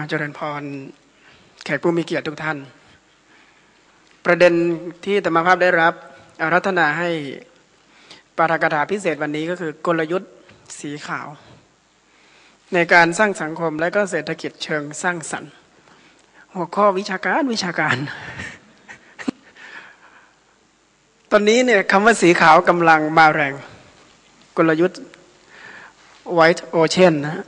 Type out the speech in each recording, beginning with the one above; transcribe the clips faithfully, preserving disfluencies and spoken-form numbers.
เจริญพรแขกผู้มีเกียรติทุกท่านประเด็นที่ธรรมภาพได้รับอารัธนาให้ปาฐกถาพิเศษวันนี้ก็คือกลยุทธ์สีขาวในการสร้างสังคมและก็เศรษฐกิจเชิงสร้างสรรค์หัวข้อวิชาการวิชาการ ตอนนี้เนี่ยคำว่าสีขาวกำลังมาแรงกลยุทธ์ White Ocean นะ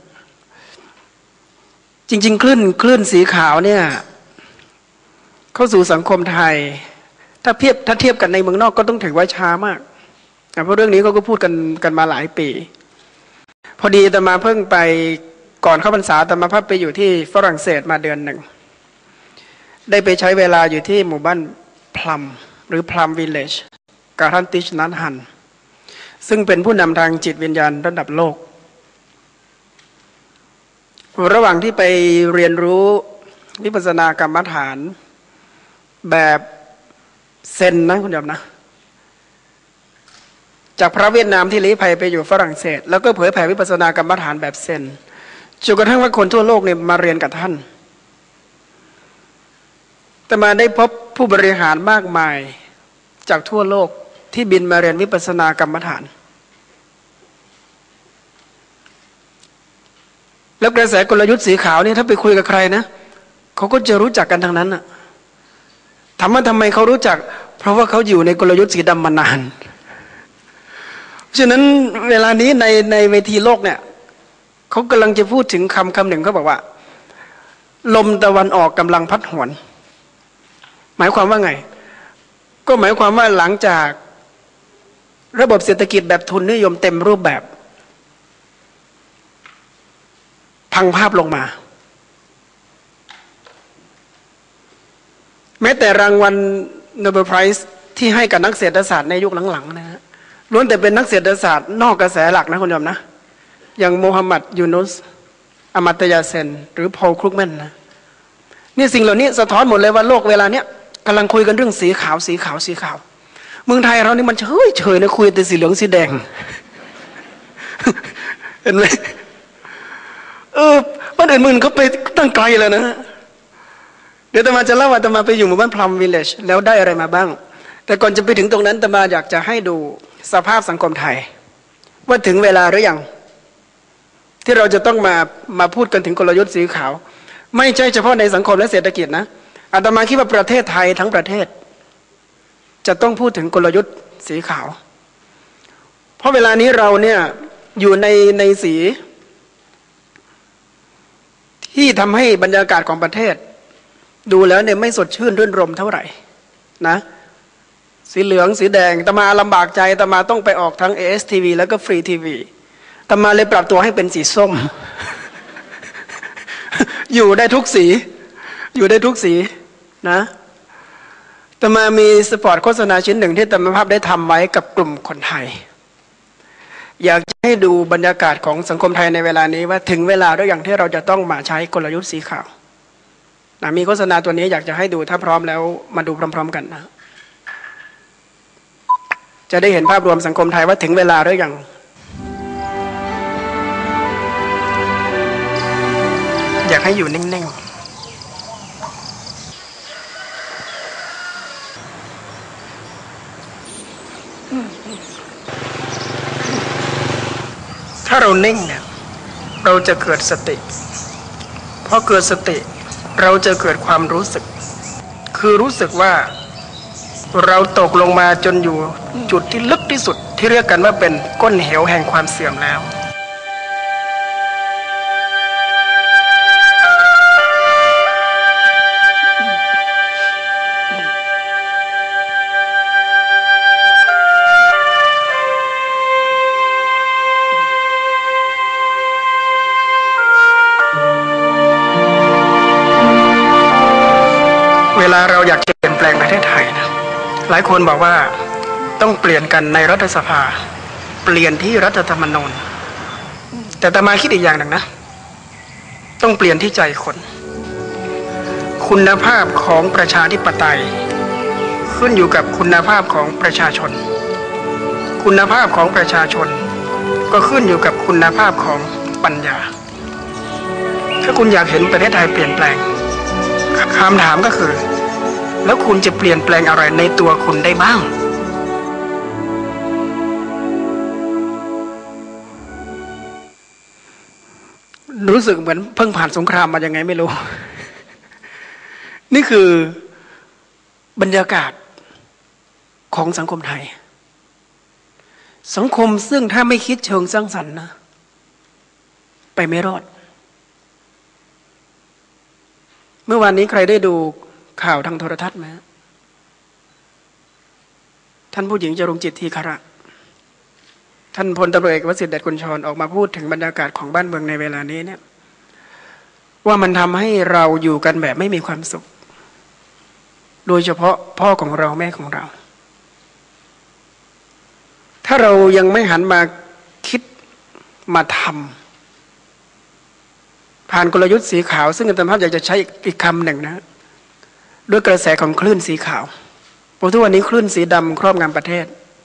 จริงๆคลื่นคลื่นสีขาวเนี่ยเข้าสู่สังคมไทยถ้าเทียบถ้าเทียบกันในเมืองนอกก็ต้องถือว่าช้ามากเพราะเรื่องนี้เขาก็พูดกันกันมาหลายปีพอดีแต่มาเพิ่งไปก่อนเข้าพรรษาแต่มาพักไปอยู่ที่ฝรั่งเศสมาเดือนหนึ่งได้ไปใช้เวลาอยู่ที่หมู่บ้านพลัมหรือพลัมวิลเลจกาทันติชนันฮันซึ่งเป็นผู้นำทางจิตวิญญาณระดับโลกระหว่างที่ไปเรียนรู้วิปัสสนากรรมฐานแบบเซนนะคุณโยมนะจากพระเวียดนามที่ลี้ภัยไปอยู่ฝรั่งเศสแล้วก็เผยแผ่วิปัสสนากรรมฐานแบบเซนจนกระทั่งว่าคนทั่วโลกเนี่ยมาเรียนกับท่านแต่มาได้พบผู้บริหารมากมายจากทั่วโลกที่บินมาเรียนวิปัสสนากรรมฐานแล้วกระแสกลยุทธ์สีขาวนี่ถ้าไปคุยกับใครนะเขาก็จะรู้จักกันทั้งนั้นน่ะถามว่าทำไมเขารู้จักเพราะว่าเขาอยู่ในกลยุทธ์สีดำมานานฉะนั้นเวลานี้ในในเวทีโลกเนี่ยเขากำลังจะพูดถึงคำคำหนึ่งเขาบอกว่าลมตะวันออกกำลังพัดหวนหมายความว่าไงก็หมายความว่าหลังจากระบบเศรษฐกิจแบบทุนนิยมเต็มรูปแบบพังภาพลงมาแม้แต่รางวัลโนเบลไพรส์ที่ให้กับนักเศรษฐศาสตร์ในยุคหลังๆนะฮะล้วนแต่เป็นนักเศรษฐศาสตร์นอกกระแสหลักนะคุณผู้ชมนะอย่างโมฮัมหมัดยูนุสอามัตยาเซนหรือพอลครุกแมนนะนี่สิ่งเหล่านี้สะท้อนหมดเลยว่าโลกเวลาเนี้ยกำลังคุยกันเรื่องสีขาวสีขาวสีขาวเมืองไทยเรานี่มันเฉยเฉยนะคุยแต่สีเหลืองสีแดง เห็นไหมเออบ้านอื่นมึงเขาไปตั้งไกลเลยนะเดี๋ยวตมาจะเล่าว่าตมาไปอยู่หมู่บ้านพลัมวิลเลจแล้วได้อะไรมาบ้างแต่ก่อนจะไปถึงตรงนั้นตมาอยากจะให้ดูสภาพสังคมไทยว่าถึงเวลาหรือยังที่เราจะต้องมามาพูดกันถึงกลยุทธ์สีขาวไม่ใช่เฉพาะในสังคมและเศรษฐกิจนะอาตมาคิดว่าประเทศไทยทั้งประเทศจะต้องพูดถึงกลยุทธ์สีขาวเพราะเวลานี้เราเนี่ยอยู่ในในสีที่ทำให้บรรยากาศของประเทศดูแล้วเนี่ยไม่สดชื่นรื่นรมเท่าไหร่นะสีเหลืองสีแดงตมาลำบากใจตมาต้องไปออกทั้ง เอ เอส ที วี แล้วก็ฟรีทีวีตมาเลยปรับตัวให้เป็นสีส้ม อยู่ได้ทุกสีอยู่ได้ทุกสีนะตมามีสปอตโฆษณาชิ้นหนึ่งที่ตมาภาพได้ทำไว้กับกลุ่มคนไทยอยากให้ดูบรรยากาศของสังคมไทยในเวลานี้ว่าถึงเวลาแล้วอย่างที่เราจะต้องมาใช้กลยุทธ์สีขาวนะมีโฆษณาตัวนี้อยากจะให้ดูถ้าพร้อมแล้วมาดูพร้อมๆกันนะจะได้เห็นภาพรวมสังคมไทยว่าถึงเวลาแล้วอย่างอยากให้อยู่นิ่งๆถ้าเรานิ่งเนี่ยเราจะเกิดสติพอเกิดสติเราจะเกิดความรู้สึกคือรู้สึกว่าเราตกลงมาจนอยู่จุดที่ลึกที่สุดที่เรียกกันว่าเป็นก้นเหวแห่งความเสื่อมแล้วเวลาเราอยากจะเปลี่ยนแปลงประเทศไทยนะหลายคนบอกว่าต้องเปลี่ยนกันในรัฐสภาเปลี่ยนที่รัฐธรรมนูญแต่อาตมาคิดอีกอย่างหนึ่งนะต้องเปลี่ยนที่ใจคนคุณภาพของประชาธิปไตยขึ้นอยู่กับคุณภาพของประชาชนคุณภาพของประชาชนก็ขึ้นอยู่กับคุณภาพของปัญญา คถ้าคุณอยากเห็นประเทศไทยเปลี่ยนแปลงคำถามก็คือแล้วคุณจะเปลี่ยนแปลงอะไรในตัวคุณได้บ้างรู้สึกเหมือนเพิ่งผ่านสงครามมายังไงไม่รู้ นี่คือบรรยากาศของสังคมไทยสังคมซึ่งถ้าไม่คิดเชิงสร้างสรรค์นะไปไม่รอดเมื่อวานนี้ใครได้ดูข่าวทางโทรทัศน์ไหมท่านผู้หญิงจรุงจิตทีคระท่านพลตำรวจเอกวสิทธิ์เดชกุลชรออกมาพูดถึงบรรยากาศของบ้านเมืองในเวลานี้เนี่ยว่ามันทำให้เราอยู่กันแบบไม่มีความสุขโดยเฉพาะพ่อของเราแม่ของเราถ้าเรายังไม่หันมาคิดมาทำผ่านกลยุทธ์สีขาวซึ่งอาตมาอยากจะใช้อีกคำหนึ่งนะด้วยกระแสของคลื่นสีขาวเพราะทุกวันนี้คลื่นสีดำครอบงำประเทศ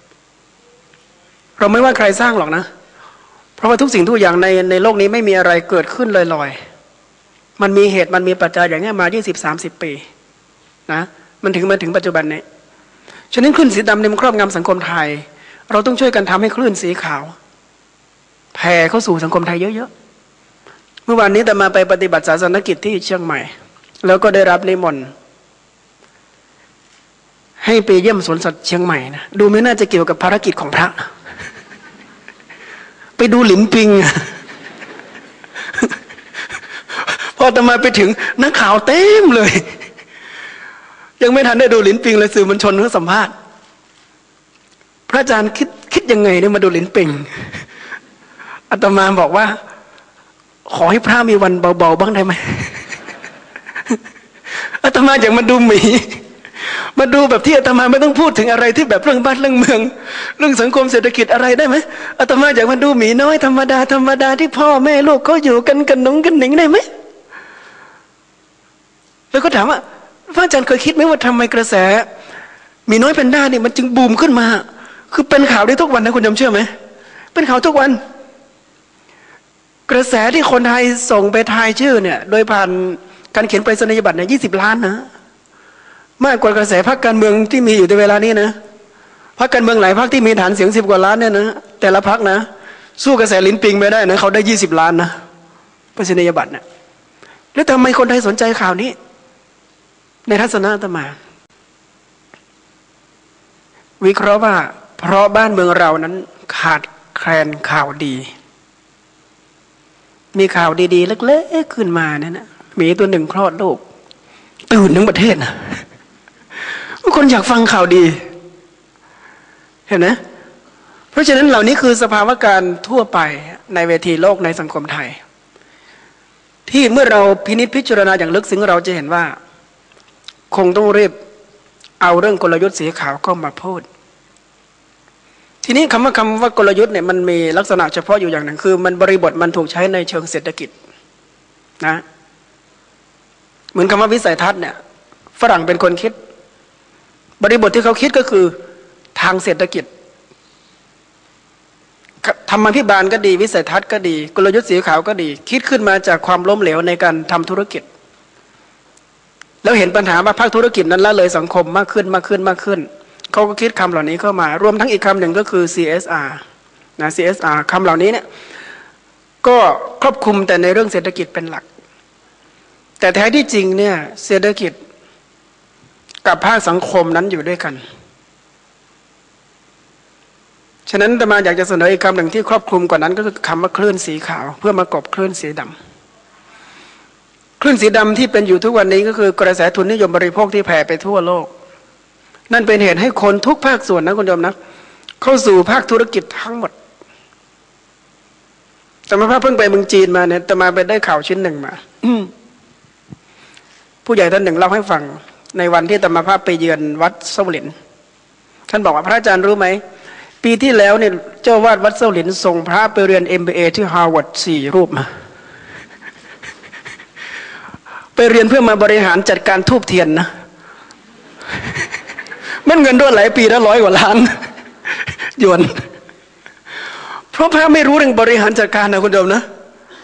เราไม่ว่าใครสร้างหรอกนะเพราะว่าทุกสิ่งทุกอย่างในในโลกนี้ไม่มีอะไรเกิดขึ้นลอยๆมันมีเหตุมันมีปัจจัยอย่างนี้มา ยี่สิบ สามสิบ ปีนะมันถึงมาถึงปัจจุบันนี้ฉะนั้นคลื่นสีดำในมันครอบงำสังคมไทยเราต้องช่วยกันทำให้คลื่นสีขาวแผ่เข้าสู่สังคมไทยเยอะๆเมื่อวานนี้แต่มาไปปฏิบัติศาสนกิจที่เชียงใหม่แล้วก็ได้รับนิมนต์ให้ไปเยี่ยมสวนสัตว์เชียงใหม่นะดูไม่น่าจะเกี่ยวกับภารกิจของพระไปดูหลินปิงพออาตมาไปถึงนักข่าวเต็มเลยยังไม่ทันได้ดูหลินปิงเลยสื่อมวลชนเขาสัมภาษณ์พระอาจารย์คิดคิดยังไงเนี่ยมาดูหลินปิงอาตมาบอกว่าขอให้พระมีวันเบาๆบ้างได้ไหมอาตมาอยากมาดูหมีมาดูแบบที่อาตมาไม่ต้องพูดถึงอะไรที่แบบเรื่องบ้านเรื่องเมืองเรื่องสังคมเศรษฐกิจอะไรได้ไหมอาตมาอยากมาดูหมีน้อยธรรมดาธรรมดาที่พ่อแม่ลูกเขาอยู่กันกันหนงกันหนิงได้ไหมแล้วก็ถามว่าพระอาจารย์เคยคิดไหมว่าทำไมกระแสหมีน้อยแพนด้าเนี่ยมันจึงบูมขึ้นมาคือเป็นข่าวได้ทุกวันนะคุณยมเชื่อไหมเป็นข่าวทุกวันกระแสที่คนไทยส่งไปทายชื่อเนี่ยโดยผ่านการเขียนไปรษณียบัตรเนี่ยยี่สิบล้านนะมากกว่ากระแสพรรคการเมืองที่มีอยู่ในเวลานี้นะพรรคการเมืองหลายพรรคที่มีฐานเสียงสิบกว่าล้านเนี่ยนะแต่ละพรรคนะสู้กระแสลิ้นปิงไม่ได้นะเขาได้ยี่สิบล้านนะไปรษณียบัตรเนี่ยแล้วทำไมคนไทยสนใจข่าวนี้ในทัศนะอาตมาวิเคราะห์ว่าเพราะบ้านเมืองเรานั้นขาดแคลนข่าวดีมีข่าวดีๆเล็กๆขึ้นมาเนี่ยนะมีตัวหนึ่งคลอดลูกตื่นทั้งประเทศนะคนอยากฟังข่าวดีเห็นไหมเพราะฉะนั้นเหล่านี้คือสภาวะการทั่วไปในเวทีโลกในสังคมไทยที่เมื่อเราพินิจพิจารณาอย่างลึกซึ้งเราจะเห็นว่าคงต้องรีบเอาเรื่องกลยุทธ์สีขาวเข้ามาพูดทีนี้คำว่าคำว่ากลยุทธ์เนี่ยมันมีลักษณะเฉพาะอยู่อย่างหนึ่งคือมันบริบทมันถูกใช้ในเชิงเศรษฐกิจนะเหมือนคำว่าวิสัยทัศน์เนี่ยฝรั่งเป็นคนคิดบริบทที่เขาคิดก็คือทางเศรษฐกิจธรรมาภิบาลก็ดีวิสัยทัศน์ก็ดีกลยุทธ์สีขาวก็ดีคิดขึ้นมาจากความล้มเหลวในการทำธุรกิจแล้วเห็นปัญหาว่าภาคธุรกิจนั้นละเลยสังคมมากขึ้นมากขึ้นมากขึ้นเขาก็คิดคำเหล่านี้เข้ามารวมทั้งอีกคำหนึ่งก็คือ ซี เอส อาร์ นะ ซี เอส อาร์ คำเหล่านี้เนี่ยก็ครอบคลุมแต่ในเรื่องเศรษฐกิจเป็นหลักแต่แท้ที่จริงเนี่ยเศรษฐกิจกับภาคสังคมนั้นอยู่ด้วยกันฉะนั้นอาตมาอยากจะเสนออีกคำหนึ่งที่ครอบคลุมกว่านั้นก็คือคำว่าคลื่นสีขาวเพื่อมากบคลื่นสีดำคลื่นสีดำที่เป็นอยู่ทุกวันนี้ก็คือกระแสทุนนิยมบริโภคที่แผ่ไปทั่วโลกนั่นเป็นเหตุให้คนทุกภาคส่วนนะคุณโยมนะเข้าสู่ภาคธุรกิจทั้งหมดแต่มาพระเพิ่งไปเมืองจีนมาเนี่ยแต่มาไปได้ข่าวชิ้นหนึ่งมาผู้ใหญ่ท่านหนึ่งเล่าให้ฟังในวันที่ธรรมภาพไปเยือนวัดเซาหลินท่านบอกว่าพระอาจารย์รู้ไหมปีที่แล้วเนี่ยเจ้าวาดวัดเซาหลินส่งพระไปเรียน เอ็ม บี เอ ที่ฮาร์วาร์ดสี่รูปมาไปเรียนเพื่อมาบริหารจัดการทูบเทียนนะมันเงินด้วยหลายปีแล้วร้อยกว่าล้านหยวนเพราะพระไม่รู้เรื่องบริหารจัดการนะคุณโยมนะ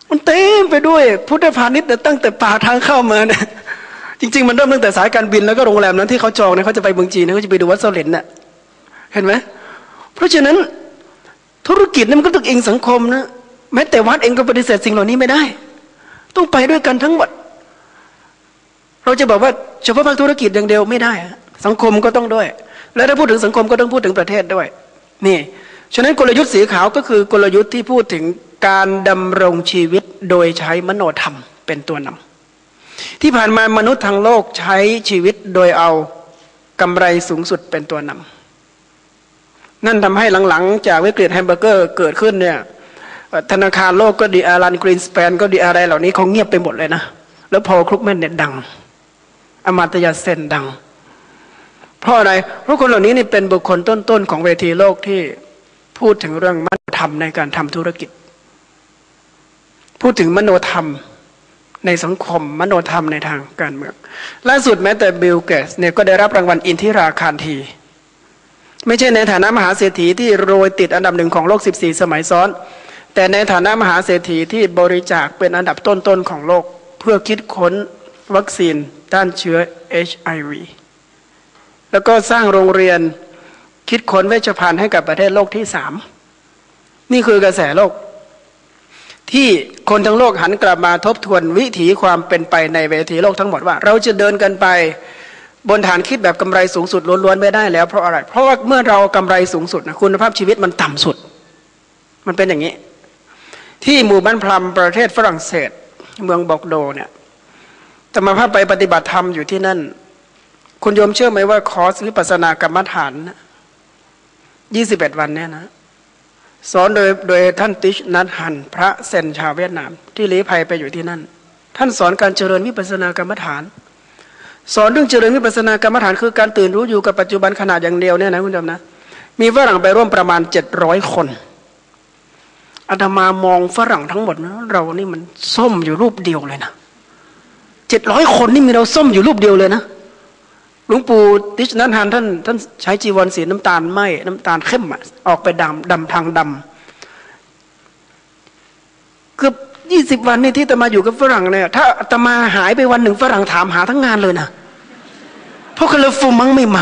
มันเต็มไปด้วยพุทธพาณิชย์ตั้งแต่ปากทางเข้ามาเนี่ยจริงๆมันเริ่มตั้งแต่สายการบินแล้วก็โรงแรมนั้นที่เขาจองเนี่ยเขาจะไปเมืองจีนเขาจะไปดูวัดเซาเหลินน่ะเห็นไหมเพราะฉะนั้นธุรกิจนี่มันก็ต้องอิงสังคมนะแม้แต่วัดเองก็ปฏิเสธสิ่งเหล่านี้ไม่ได้ต้องไปด้วยกันทั้งหมดเราจะบอกว่าเฉพาะภาคธุรกิจอย่างเดียวไม่ได้สังคมก็ต้องด้วยและถ้าพูดถึงสังคมก็ต้องพูดถึงประเทศด้วยนี่ฉะนั้นกลยุทธ์สีขาวก็คือกลยุทธ์ที่พูดถึงการดำรงชีวิตโดยใช้มโนธรรมเป็นตัวนำที่ผ่านมามนุษย์ทั้งโลกใช้ชีวิตโดยเอากำไรสูงสุดเป็นตัวนำนั่นทำให้หลังๆจากวิกฤตแฮมเบอร์เกอร์เกิดขึ้นเนี่ยธนาคารโลกก็ดีอารันกรีนสแปนก็ดีอะไรเหล่านี้เขาเงียบไปหมดเลยนะแล้วพอครุกแมนเนี่ยดังอมาตยาเซนดังเพราะอะไรเพราะคนเหล่านี้นี่เป็นบุคคลต้นๆของเวทีโลกที่พูดถึงเรื่องมโนธรรมในการทำธุรกิจพูดถึงมโนธรรมในสังคมมโนธรรมในทางการเมืองล่าสุดแม้แต่บิลเกตส์เนี่ยก็ได้รับรางวัลอินทิราคารทีไม่ใช่ในฐานะมหาเศรษฐีที่โรยติดอันดับหนึ่งของโลกสิบสี่สมัยซ้อนแต่ในฐานะมหาเศรษฐีที่บริจาคเป็นอันดับต้นๆของโลกเพื่อคิดค้นวัคซีนต้านเชื้อ เอช ไอ วี แล้วก็สร้างโรงเรียนคิดค้นเวชภัณฑ์ให้กับประเทศโลกที่สามนี่คือกระแสโลกที่คนทั้งโลกหันกลับมาทบทวนวิถีความเป็นไปในเวทีโลกทั้งหมดว่าเราจะเดินกันไปบนฐานคิดแบบกำไรสูงสุดล้วนๆไม่ได้แล้วเพราะอะไรเพราะว่าเมื่อเรากำไรสูงสุดนะคุณภาพชีวิตมันต่ำสุดมันเป็นอย่างนี้ที่หมู่บ้านพลัมประเทศฝรั่งเศสเมืองบอกโดเนี่ยธรรมภาพไปปฏิบัติธรรมอยู่ที่นั่นคุณโยมเชื่อไหมว่าคอร์สวิปัสสนากรรมฐานยี่สิบเอ็ดวันเนี่ยนะสอนโดยโดยท่านติชนัทฮันพระเซนชาวเวียดนามที่ลี้ภัยไปอยู่ที่นั่นท่านสอนการเจริญวิปัสสนากรรมฐานสอนเรื่องเจริญวิปัสสนากรรมฐานคือการตื่นรู้อยู่กับปัจจุบันขณะอย่างเดียวเนี่ยนะคุณโยมนะมีฝรั่งไปร่วมประมาณเจ็ดร้อยคนอาตมามองฝรั่งทั้งหมดนะเรานี่มันส้มอยู่รูปเดียวเลยนะเจ็ดร้อยคนนี่มีเราส้มอยู่รูปเดียวเลยนะหลวงปู่ติชนัทฮันท่านท่านใช้จีวรสีน้ำตาลไหมน้ำตาลเข้มออกไปดำดำทางดำเกือบยี่สิบวันนี่ที่อาตมาอยู่กับฝรั่งเนี่ยถ้าอาตมาหายไปวันหนึ่งฝรั่งถามหาทั้งงานเลยนะเพราะคาร์ฟูมังไม่มา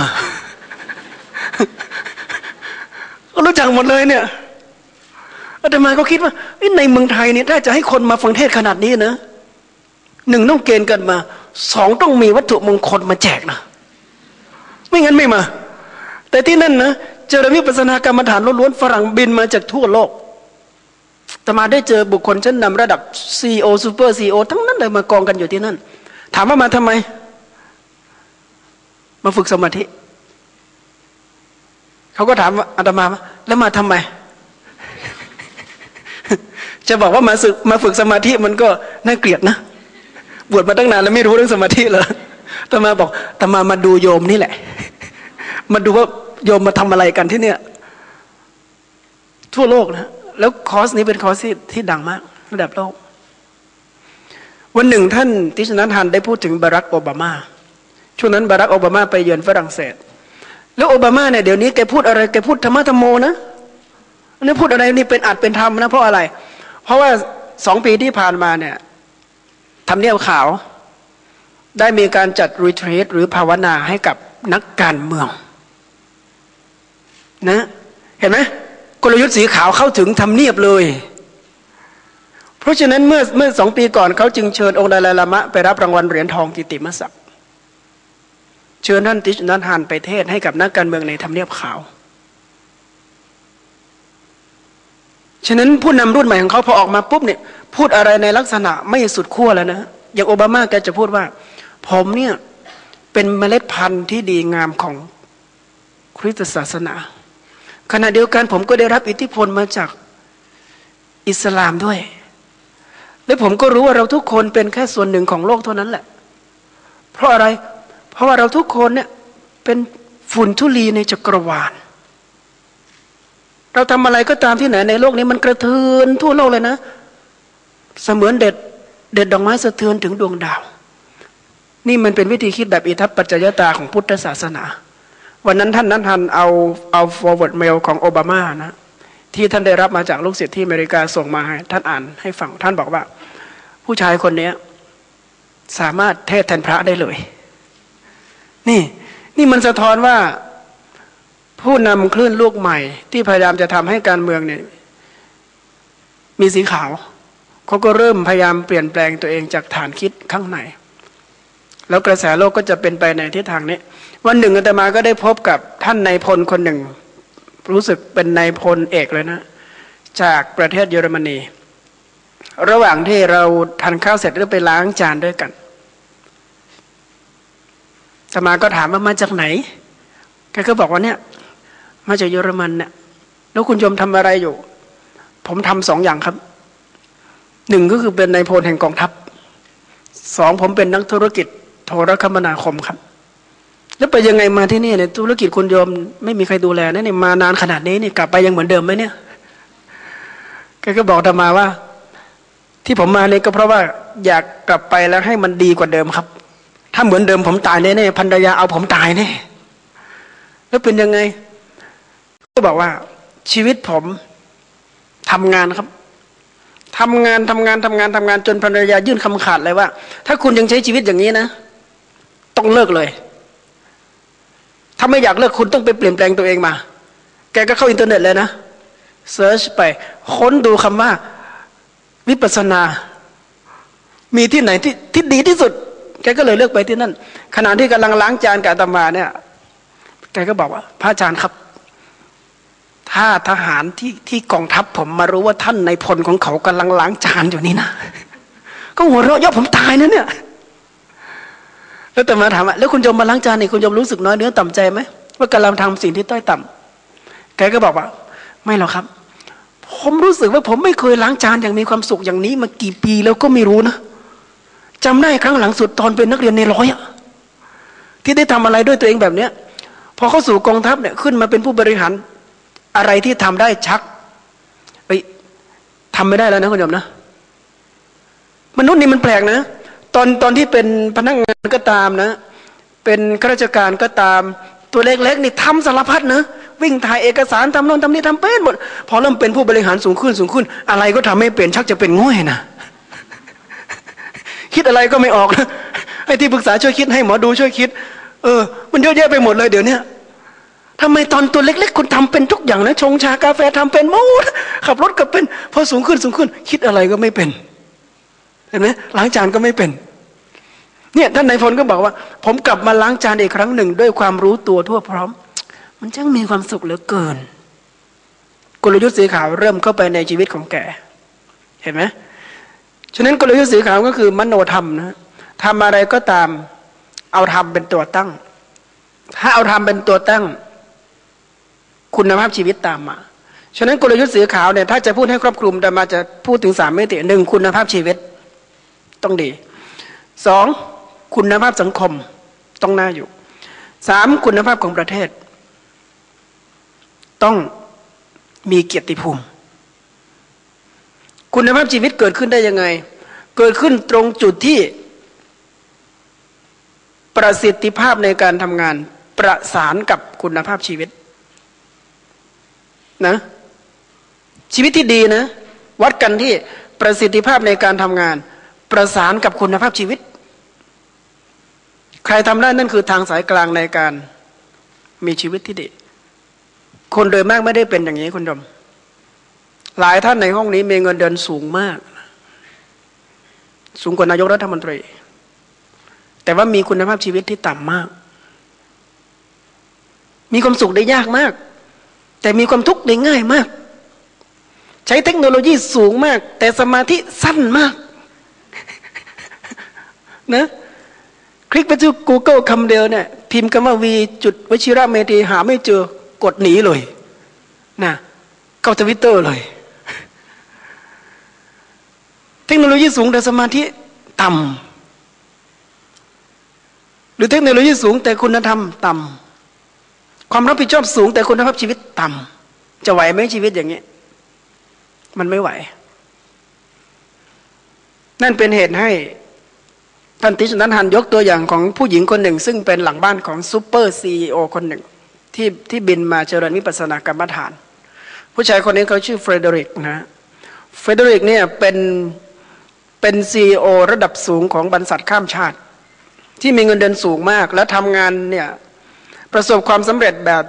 ก็รู้จักหมดเลยเนี่ยอาตมาก็คิดว่าในเมืองไทยเนี่ยถ้าจะให้คนมาฟังเทศขนาดนี้นะหนึ่งต้องเกณฑ์กันมาสองต้องมีวัตถุมงคลมาแจกนะไม่งั้นไม่มาแต่ที่นั่นนะเจริญวิปัสสนากรรมฐานล้วนๆฝรั่งบินมาจากทั่วโลกแต่มาได้เจอบุคคลชั้นนำระดับ ซี อี โอ ซูเปอร์ ซี อี โอ ทั้งนั้นเลยมากองกันอยู่ที่นั่นถามว่ามาทำไมมาฝึกสมาธิเขาก็ถามว่าอาตมาแล้วมาทำไมจะบอกว่ามาฝึกมาฝึกสมาธิมันก็น่าเกลียดนะบวชมาตั้งนานแล้วไม่รู้เรื่องสมาธิเลยอาตมาบอกอาตมามาดูโยมนี่แหละมาดูว่าโยมมาทำอะไรกันที่เนี่ยทั่วโลกนะแล้วคอร์สนี้เป็นคอร์สที่ที่ดังมากระดับโลกวันหนึ่งท่านติชนัทฮันได้พูดถึงบารักโอบามาช่วงนั้นบารักโอบามาไปเยือนฝรั่งเศสแล้วโอบามาเนี่ยเดี๋ยวนี้แกพูดอะไรแกพูดธรรมะธรรมโมนะนี่พูดอะไรนี่เป็นอัดเป็นธรรมนะเพราะอะไรเพราะว่าสองปีที่ผ่านมาเนี่ยทำเนียบขาวได้มีการจัดรีทรีตหรือภาวนาให้กับนักการเมืองนะเห็นไหมกลยุทธ์สีขาวเข้าถึงทำเนียบเลยเพราะฉะนั้นเมื่อเมื่อสองปีก่อนเขาจึงเชิญองค์ดาลายลามะไปรับรางวัลเหรียญทองกิตติมศักดิ์เชิญท่านติชนัทฮันไปเทศให้กับนักการเมืองในทำเนียบขาวฉะนั้นผู้นำรุ่นใหม่ของเขาพอออกมาปุ๊บเนี่ยพูดอะไรในลักษณะไม่สุดขั้วแล้วนะอย่างโอบามาแกจะพูดว่าผมเนี่ยเป็นเมล็ดพันธุ์ที่ดีงามของคริสตศาสนาขณะเดียวกันผมก็ได้รับอิทธิพลมาจากอิสลามด้วยและผมก็รู้ว่าเราทุกคนเป็นแค่ส่วนหนึ่งของโลกเท่านั้นแหละเพราะอะไรเพราะว่าเราทุกคนเนี่ยเป็นฝุ่นธุลีในจักรวาลเราทำอะไรก็ตามที่ไหนในโลกนี้มันกระเทือนทั่วโลกเลยนะเสมือนเด็ดเด็ดดอกไม้สะเทือนถึงดวงดาวนี่มันเป็นวิธีคิดแบบอิทัปปัจจยตาของพุทธศาสนาวันนั้นท่านนั้นท่านเอาเอา forward mail ของโอบามานะที่ท่านได้รับมาจากลูกศิษย์ที่อเมริกาส่งมาให้ท่านอ่านให้ฟังท่านบอกว่าผู้ชายคนนี้สามารถเทศแทนพระได้เลยนี่นี่มันสะท้อนว่าผู้นำคลื่นลูกใหม่ที่พยายามจะทำให้การเมืองเนี่ยมีสีขาวเขาก็เริ่มพยายามเปลี่ยนแปลงตัวเองจากฐานคิดข้างในแล้วกระแสโลกก็จะเป็นไปในทิศทางนี้วันหนึ่งอาตมาก็ได้พบกับท่านนายพลคนหนึ่งรู้สึกเป็นนายพลเอกเลยนะจากประเทศเยอรมนีระหว่างที่เราทานข้าวเสร็จก็ไปล้างจานด้วยกันอาตมาก็ถามว่ามาจากไหนแกก็บอกว่าเนี่ยมาจากเยอรมันเนี่ยแล้วคุณโยมทำอะไรอยู่ผมทำสองอย่างครับหนึ่งก็คือเป็นนายพลแห่งกองทัพสองผมเป็นนักธุรกิจโทรคมนาคมครับแล้วไปยังไงมาที่นี่เนี่ยธุรกิจคุณโยมไม่มีใครดูแลนะเนี่ยมานานขนาดนี้นี่กลับไปยังเหมือนเดิมไหมเนี่ยแกก็บอกอาตมาว่าที่ผมมาเนี่ยก็เพราะว่าอยากกลับไปแล้วให้มันดีกว่าเดิมครับถ้าเหมือนเดิมผมตายแน่ๆภรรยาเอาผมตายแน่แล้วเป็นยังไงก็บอกว่าชีวิตผมทำงานครับทำงานทำงานทำงานทำงานจนภรรยายื่นคำขาดเลยว่าถ้าคุณยังใช้ชีวิตอย่างนี้นะต้องเลิกเลยถ้าไม่อยากเลิกคุณต้องไปเปลี่ยนแปลงตัวเองมาแกก็เข้าอินเทอร์เน็ตเลยนะเซิร์ชไปค้นดูคำว่าวิปัสสนามีที่ไหนที่ที่ดีที่สุดแกก็เลยเลือกไปที่นั่นขณะที่กำลังล้างจานกับอาตมาเนี่ยแกก็บอกว่าพระอาจารย์ครับถ้าทหารที่ที่กองทัพผมมารู้ว่าท่านนายพลของเขากำลังล้างจานอยู่นี่นะก็หัวเราะย่อผมตายนะเนี่ยแล้วแต่มาถามว่าแล้วคุณโยมมาล้างจานนี่คุณโยมรู้สึกน้อยเนื้อต่ำใจไหมว่ากำลังทำสิ่งที่ต้อยต่ำแกก็บอกว่าไม่หรอกครับผมรู้สึกว่าผมไม่เคยล้างจานอย่างมีความสุขอย่างนี้มากี่ปีแล้วก็ไม่รู้นะจำได้ครั้งหลังสุดตอนเป็นนักเรียนในร้อยอะที่ได้ทำอะไรด้วยตัวเองแบบเนี้ยพอเข้าสู่กองทัพเนี่ยขึ้นมาเป็นผู้บริหารอะไรที่ทำได้ชักไปทำไม่ได้แล้วนะคุณโยมนะมนุษย์นี่มันแปลกนะตอนตอนที่เป็นพนักงานก็ตามนะเป็นข้าราชการก็ตามตัวเล็กๆนี่ทำสารพัดนะวิ่งถ่ายเอกสารทำโน่นทำนี่ทำเป็นหมดพอเริ่มเป็นผู้บริหารสูงขึ้นสูงขึ้นอะไรก็ทำไม่เป็นชักจะเป็นง่อยนะคิดอะไรก็ไม่ออกนะให้ที่ปรึกษาช่วยคิดให้หมอดูช่วยคิดเออมันเยอะแยะไปหมดเลยเดี๋ยวนี้ทำไมตอนตัวเล็กๆคุณทำเป็นทุกอย่างนะชงชากาแฟทำเป็นหมดขับรถก็เป็นพอสูงขึ้นสูงขึ้นคิดอะไรก็ไม่เป็นเห็นไหมล้างจานก็ไม่เป็นเนี่ยท่านนายพลก็บอกว่าผมกลับมาล้างจานอีกครั้งหนึ่งด้วยความรู้ตัวทั่วพร้อมมันช่างมีความสุขเหลือเกินกลยุทธ์สีขาวเริ่มเข้าไปในชีวิตของแกเห็นไหมฉะนั้นกลยุทธ์สีขาวก็คือมโนธรรมนะทำอะไรก็ตามเอาธรรมเป็นตัวตั้งถ้าเอาธรรมเป็นตัวตั้งคุณภาพชีวิตตามมาฉะนั้นกลยุทธ์สีขาวเนี่ยถ้าจะพูดให้ครอบคลุมแต่มาจะพูดถึงสามมิติหนึ่งคุณภาพชีวิตต้องดีสองคุณภาพสังคมต้องน่าอยู่สามคุณภาพของประเทศต้องมีเกียรติภูมิคุณภาพชีวิตเกิดขึ้นได้ยังไงเกิดขึ้นตรงจุดที่ประสิทธิภาพในการทำงานประสานกับคุณภาพชีวิตนะชีวิตที่ดีนะวัดกันที่ประสิทธิภาพในการทำงานประสานกับคุณภาพชีวิตใครทำได้นั่นคือทางสายกลางในการมีชีวิตที่ดีคนโดยมากไม่ได้เป็นอย่างนี้คุณผู้ชมหลายท่านในห้องนี้มีเงินเดือนสูงมากสูงกว่านายกรัฐมนตรีแต่ว่ามีคุณภาพชีวิตที่ต่ำมากมีความสุขได้ยากมากแต่มีความทุกข์ได้ง่ายมากใช้เทคโนโลยีสูงมากแต่สมาธิสั้นมากนะคลิกไปที่ Google คำเดียวเนี่ยพิมพ์คำว่าวีจุดวชิระเมธีหาไม่เจอกดหนีเลยนะเข้าทวิตเตอร์เลยเทคโนโลยีสูงแต่สมาธิต่ำหรือเทคโนโลยีสูงแต่คุณธรรมต่ำความรับผิดชอบสูงแต่คุณภาพชีวิตต่ำจะไหวไหมชีวิตอย่างนี้มันไม่ไหวนั่นเป็นเหตุให้ท่านติชนันหันยกตัวอย่างของผู้หญิงคนหนึ่งซึ่งเป็นหลังบ้านของซูเปอร์ซีอีโอคนหนึ่งที่ที่บินมาเจริญวิปัสสนากรรมฐานผู้ชายคนนี้เขาชื่อเฟรเดริกนะเฟรเดริกเนี่ยเป็นเป็น ซี อี โอ ระดับสูงของบริษัทข้ามชาติที่มีเงินเดือนสูงมากและทำงานเนี่ยประสบความสำเร็จแบบ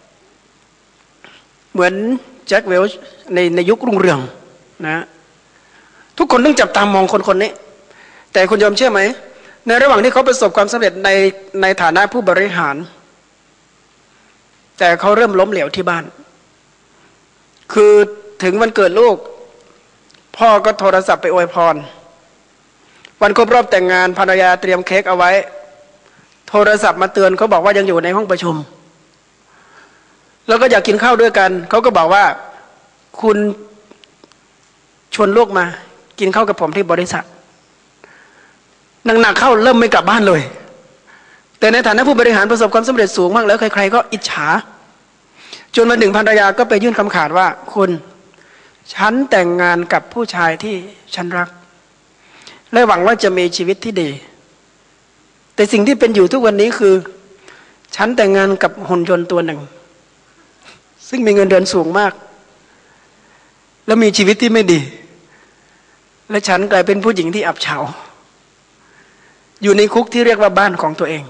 เหมือนแจ็คเวลช์ในในยุครุ่งเรืองนะทุกคนต้องจับตามองคนคนนี้แต่คุณยอมเชื่อไหมในระหว่างที่เขาประสบความสำเร็จในในฐานะผู้บริหารแต่เขาเริ่มล้มเหลวที่บ้านคือถึงวันเกิดลูกพ่อก็โทรศัพท์ไปอวยพรวันครบรอบแต่งงานภรรยาเตรียมเค้กเอาไว้โทรศัพท์มาเตือนเขาบอกว่ายังอยู่ในห้องประชุมแล้วก็อยากกินข้าวด้วยกันเขาก็บอกว่าคุณชวนลูกมากินข้าวกับผมที่บริษัทหนักๆเข้าเริ่มไม่กลับบ้านเลยแต่ในฐานะผู้บริหารประสบความสำเร็จสูงมากแล้วใครๆก็อิจฉาจนวันหนึ่งภรรยาก็ไปยื่นคำขาดว่าคุณฉันแต่งงานกับผู้ชายที่ฉันรักและหวังว่าจะมีชีวิตที่ดีแต่สิ่งที่เป็นอยู่ทุกวันนี้คือฉันแต่งงานกับหุ่นยนต์ตัวหนึ่งซึ่งมีเงินเดือนสูงมากแล้วมีชีวิตที่ไม่ดีและฉันกลายเป็นผู้หญิงที่อับเฉาอยู่ในคุกที่เรียกว่าบ้านของตัวเอง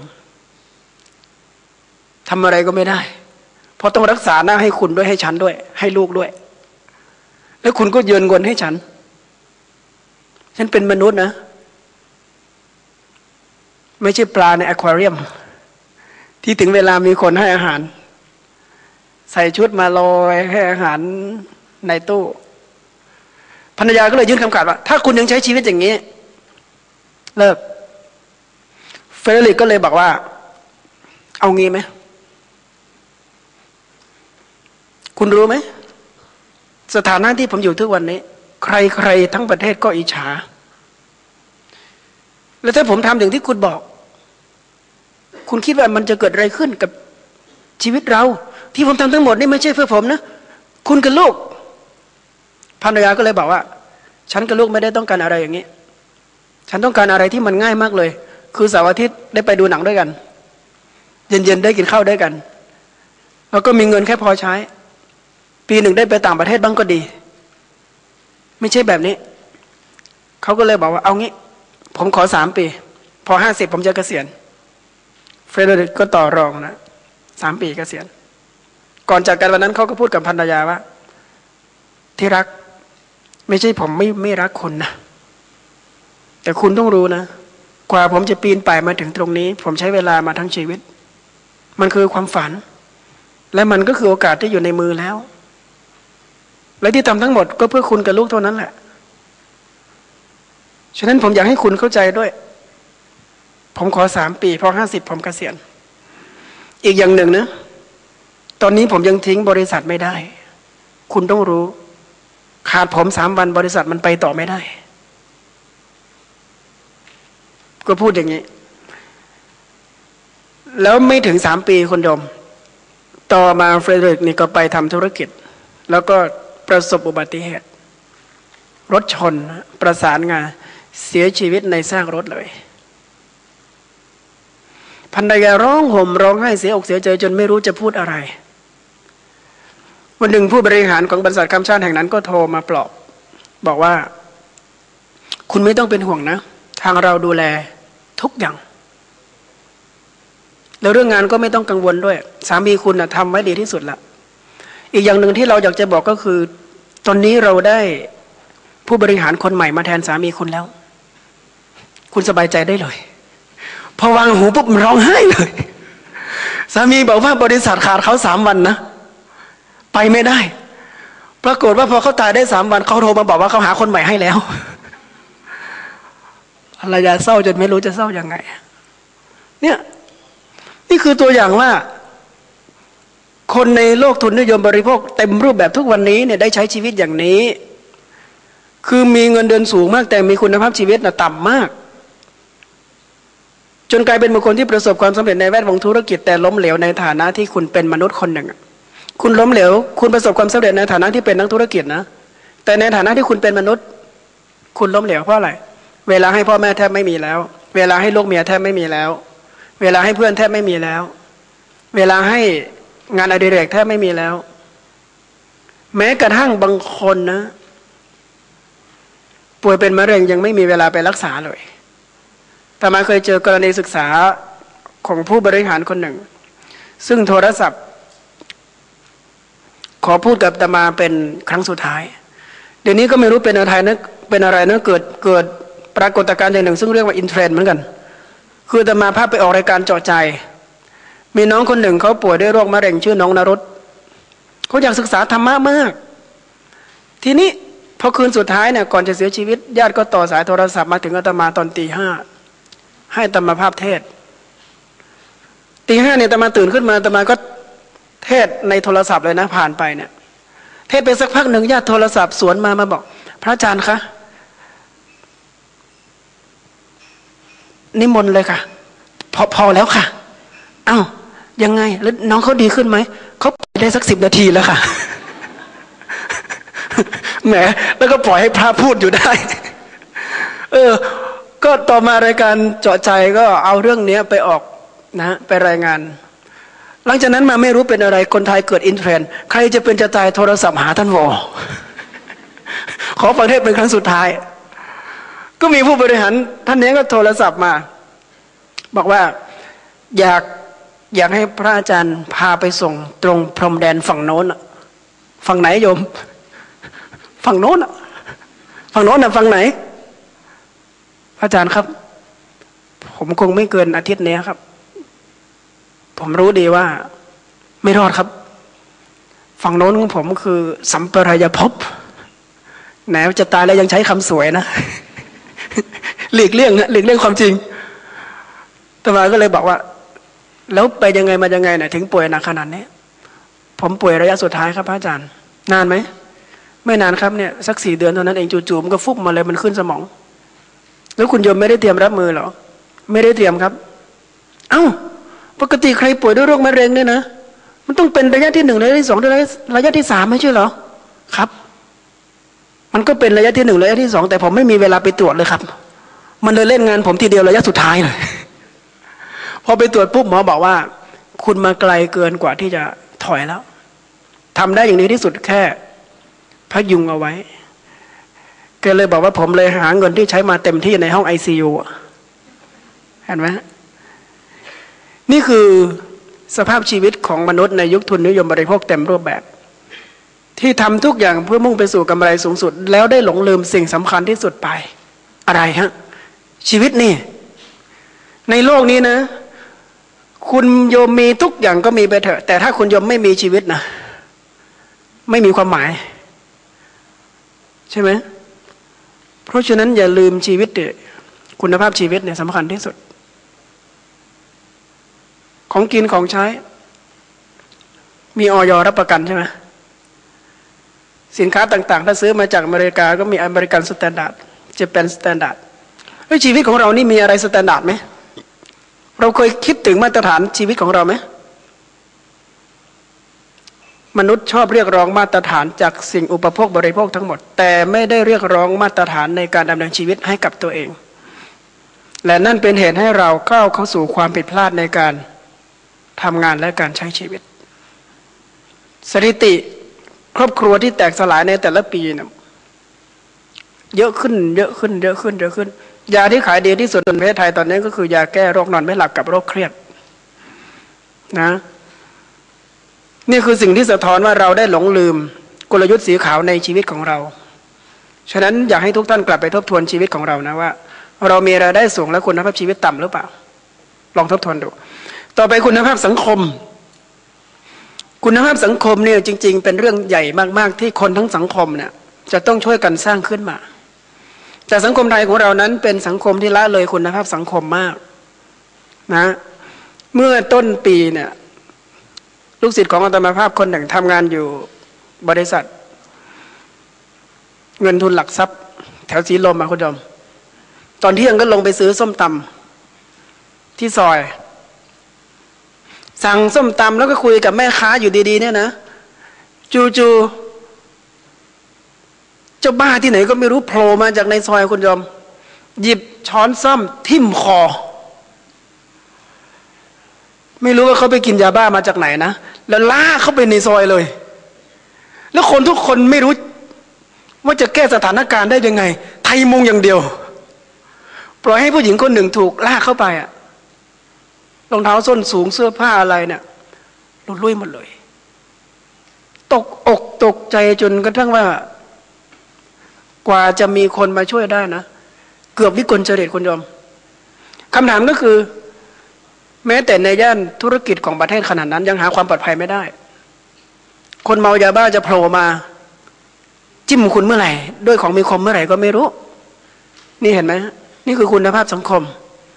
ทำอะไรก็ไม่ได้เพราะต้องรักษาหน้าให้คุณด้วยให้ฉันด้วยให้ลูกด้วยแล้วคุณก็เยินกนให้ฉันฉันเป็นมนุษย์นะไม่ใช่ปลาในอควาเรียมที่ถึงเวลามีคนให้อาหารใส่ชุดมาลอยให้อาหารในตู้ภรรยาก็เลยยื่นคำขาดว่าถ้าคุณยังใช้ชีวิตอย่างนี้เลิกเฟรลิกก็เลยบอกว่าเอางี้ไหมคุณรู้ไหมสถานะที่ผมอยู่ทุกวันนี้ใครๆทั้งประเทศก็อิจฉาแล้วถ้าผมทำอย่างที่คุณบอกคุณคิดว่ามันจะเกิดอะไรขึ้นกับชีวิตเราที่ผมทำทั้งหมดนี่ไม่ใช่เพื่อผมนะคุณกับลูกภรรยาก็เลยบอกว่าฉันกับลูกไม่ได้ต้องการอะไรอย่างนี้ฉันต้องการอะไรที่มันง่ายมากเลยคือเสาร์อาทิตย์ได้ไปดูหนังด้วยกันเย็นๆได้กินข้าวด้วยกันแล้วก็มีเงินแค่พอใช้ปีหนึ่งได้ไปต่างประเทศบ้างก็ดีไม่ใช่แบบนี้เขาก็เลยบอกว่าเอางี้ผมขอสามปีพอห้าสิบผมจะเกษียณเฟรเดริกก็ต่อรองนะสามปีเกษียณก่อนจากกันวันนั้นเขาก็พูดกับภรรยาว่าที่รักไม่ใช่ผมไม่ไม่รักคุณนะแต่คุณต้องรู้นะกว่าผมจะปีนป่ายมาถึงตรงนี้ผมใช้เวลามาทั้งชีวิตมันคือความฝันและมันก็คือโอกาสที่อยู่ในมือแล้วและที่ทำทั้งหมดก็เพื่อคุณกับลูกเท่านั้นแหละฉะนั้นผมอยากให้คุณเข้าใจด้วยผมขอสามปีพอห้าสิบผมเกษียณอีกอย่างหนึ่งนะตอนนี้ผมยังทิ้งบริษัทไม่ได้คุณต้องรู้ขาดผมสามวันบริษัทมันไปต่อไม่ได้ก็พูดอย่างนี้แล้วไม่ถึงสามปีคนยมต่อมาเฟรเดริกนี่ก็ไปทำธุรกิจแล้วก็ประสบอุบัติเหตุรถชนประสานงาเสียชีวิตในซากรถเลยภรรยาร้องห่มร้องไห้เสียอกเสียใจจนไม่รู้จะพูดอะไรวันหนึ่งผู้บริหารของบริษัทข้ามชาติแห่งนั้นก็โทรมาปลอบบอกว่าคุณไม่ต้องเป็นห่วงนะทางเราดูแลทุกอย่างแล้วเรื่องงานก็ไม่ต้องกังวลด้วยสามีคุณนะทำไว้ดีที่สุดละอีกอย่างหนึ่งที่เราอยากจะบอกก็คือตอนนี้เราได้ผู้บริหารคนใหม่มาแทนสามีคุณแล้วคุณสบายใจได้เลยพอวางหูปุ๊บร้องไห้เลยสามีบอกว่าบริษัทขาดเขาสามวันนะไปไม่ได้ปรากฏว่าพอเขาตายได้สามวันเขาโทรมาบอกว่าเขาหาคนใหม่ให้แล้วภรรยาเศร้าจนไม่รู้จะเศร้ายังไงเนี่ยนี่คือตัวอย่างว่าคนในโลกทุนนิยมบริโภคเต็มรูปแบบทุกวันนี้เนี่ยได้ใช้ชีวิตอย่างนี้คือมีเงินเดือนสูงมากแต่มีคุณภาพชีวิตน่ะต่ำมากจนกลายเป็นบุคคลที่ประสบความสำเร็จในแวดวงธุรกิจแต่ล้มเหลวในฐานะที่คุณเป็นมนุษย์คนหนึ่งคุณล้มเหลวคุณประสบความสำเร็จในฐานะที่เป็นนักธุรกิจนะแต่ในฐานะที่คุณเป็นมนุษย์คุณล้มเหลวเพราะอะไรเวลาให้พ่อแม่แทบไม่มีแล้วเวลาให้ลูกเมียแทบไม่มีแล้วเวลาให้เพื่อนแทบไม่มีแล้วเวลาให้งานอดิเรกแทบไม่มีแล้วแม้กระทั่งบางคนนะป่วยเป็นมะเร็งยังไม่มีเวลาไปรักษาเลยแต่มาเคยเจอกรณีศึกษาของผู้บริหารคนหนึ่งซึ่งโทรศัพท์ขอพูดกับอาตมาเป็นครั้งสุดท้ายเดี๋ยวนี้ก็ไม่รู้เป็นอะไรนะเป็นอะไรนะเกิดเกิดปรากฏการณ์อย่างหนึ่งซึ่งเรียกว่าอินเทรนด์เหมือนกันคืออาตมาภาพไปออกรายการเจาะใจมีน้องคนหนึ่งเขาป่วยด้วยโรคมะเร็งชื่อน้องนรุตเขาอยากศึกษาธรรมะมากทีนี้พอคืนสุดท้ายเนี่ยก่อนจะเสียชีวิตญาติก็ต่อสายโทรศัพท์มาถึงอาตมาตอนตีห้าให้อาตมาภาพเทศตีห้าเนี่ยอาตมาตื่นขึ้นมาอาตมาก็เทศในโทรศัพท์เลยนะผ่านไปเนี่ยเทศไปสักพักหนึ่งญาติโทรศัพท์สวนมามาบอกพระอาจารย์คะนิมนต์เลยค่ะพอพอแล้วค่ะอ้าวยังไงแล้วน้องเขาดีขึ้นไหมเขาได้สักสิบนาทีแล้วค่ะแหมแล้วก็ปล่อยให้พระพูดอยู่ได้เออก็ต่อมารายการเจาะใจก็เอาเรื่องนี้ไปออกนะไปรายงานหลังจากนั้นมาไม่รู้เป็นอะไรคนไทยเกิดอินเทรนด์ใครจะเป็นจะตายโทรศัพท์หาท่านวอขอฟังเทศเป็นครั้งสุดท้ายก็มีผู้บริหารท่านนี้ก็โทรศัพท์มาบอกว่าอยากอยากให้พระอาจารย์พาไปส่งตรงพรมแดนฝั่งโน้นฝั่งไหนโยมฝั่งโน้นฝั่งโน้นน่ะฝั่งไหนอาจารย์ครับผมคงไม่เกินอาทิตย์นี้ครับผมรู้ดีว่าไม่รอดครับฝั่งโน้นของผมคือสัมปรายภพไหนจะตายแล้วยังใช้คำสวยนะหลีกเลี่ยงหลีกเลี่ยงความจริงอาตมาก็เลยบอกว่าแล้วไปยังไงมายังไงเนี่ยถึงป่วยหนักขนาดนี้ผมป่วยระยะสุดท้ายครับพระอาจารย์นานไหมไม่นานครับเนี่ยสักสี่เดือนเท่านั้นเองจู่ๆมันก็ฟุบมาเลยมันขึ้นสมองแล้วคุณโยมไม่ได้เตรียมรับมือหรอไม่ได้เตรียมครับเอ้าปกติใครป่วยด้วยโรคมะเร็งเนี่ยนะมันต้องเป็นระยะที่หนึ่งระยะที่สองระยะที่สามไม่ใช่เหรอครับมันก็เป็นระยะที่หนึ่งระยะที่สองแต่ผมไม่มีเวลาไปตรวจเลยครับมันเลยเล่นงานผมทีเดียวระยะสุดท้ายเลยพอไปตรวจปุ๊บหมอบอกว่าคุณมาไกลเกินกว่าที่จะถอยแล้วทำได้อย่างนี้ที่สุดแค่พยุงเอาไว้ก็เลยบอกว่าผมเลยหาเงินที่ใช้มาเต็มที่ในห้อง ไอ ซี ยู เห็นไหมนี่คือสภาพชีวิตของมนุษย์ในยุคทุนนิยมบริโภคเต็มรูปแบบที่ทำทุกอย่างเพื่อมุ่งไปสู่กำไรสูงสุดแล้วได้หลงลืมสิ่งสำคัญที่สุดไปอะไรฮะชีวิตนี่ในโลกนี้นะคุณโยมมีทุกอย่างก็มีไปเถอะแต่ถ้าคุณโยมไม่มีชีวิตนะไม่มีความหมายใช่ไหมเพราะฉะนั้นอย่าลืมชีวิตเด็คุณภาพชีวิตเนี่ยสำคัญที่สุดของกินของใช้มีอย.รับประกันใช่ไหมสินค้าต่างๆถ้าซื้อมาจากอเมริกาก็มีอเมริกันสแตนดาร์ดเจแปนสแตนดาร์ดเฮ้ยชีวิตของเรานี่มีอะไรสแตนดาร์ดไหมเราเคยคิดถึงมาตรฐานชีวิตของเราไหมมนุษย์ชอบเรียกร้องมาตรฐานจากสิ่งอุปโภคบริโภคทั้งหมดแต่ไม่ได้เรียกร้องมาตรฐานในการดำเนินชีวิตให้กับตัวเองและนั่นเป็นเหตุให้เราก้าวเข้าสู่ความผิดพลาดในการทำงานและการใช้ชีวิตสถิติครอบครัวที่แตกสลายในแต่ละปีเนี่ยเยอะขึ้นเยอะขึ้นเยอะขึ้นเยอะขึ้นยาที่ขายดีที่สุดในประเทศไทยตอนนี้ก็คือยาแก้โรคนอนไม่หลับกับโรคเครียดนะนี่คือสิ่งที่สะท้อนว่าเราได้หลงลืมกลยุทธ์สีขาวในชีวิตของเราฉะนั้นอยากให้ทุกท่านกลับไปทบทวนชีวิตของเรานะว่าเรามีรายได้สูงและคุณภาพชีวิตต่ำหรือเปล่าลองทบทวนดูต่อไปคุณภาพสังคมคุณภาพสังคมเนี่ยจริงๆเป็นเรื่องใหญ่มากๆที่คนทั้งสังคมเนี่ยจะต้องช่วยกันสร้างขึ้นมาแต่สังคมไทยของเรานั้นเป็นสังคมที่ละเลยคุณภาพสังคมมากนะเมื่อต้นปีเนี่ยลูกศิษย์ของอาตมาภาพคนหนึ่งทำงานอยู่บริษัทเงินทุนหลักทรัพย์แถวสีลมอ่ะคุณผู้ชมตอนเที่ยงก็ลงไปซื้อส้มตำที่ซอยสั่งส้มตำแล้วก็คุยกับแม่ค้าอยู่ดีๆเนี่ยนะจู่ๆเจ้าบ้าที่ไหนก็ไม่รู้โผล่มาจากในซอยคุณผู้ชมหยิบช้อนส้อมทิ่มคอไม่รู้ว่าเขาไปกินยาบ้ามาจากไหนนะแล้วลากเข้าไปในซอยเลยแล้วคนทุกคนไม่รู้ว่าจะแก้สถานการณ์ได้ยังไงไทมุงอย่างเดียวปล่อยให้ผู้หญิงคนหนึ่งถูกลากเข้าไปอะรองเท้าส้นสูงเสื้อผ้าอะไรเนี่ยหลุดลุ่ยหมดเลยตกอกตกใจจนกระทั่งว่ากว่าจะมีคนมาช่วยได้นะเกือบวิกลจริตคุณโยมคำถามก็คือแม้แต่ในย่านธุรกิจของประเทศขนาดนั้นยังหาความปลอดภัยไม่ได้คนเมายาบ้าจะโผล่มาจิ้มคุณเมื่อไหร่ด้วยของมีคมเมื่อไหร่ก็ไม่รู้นี่เห็นไหมนี่คือคุณภาพสังคม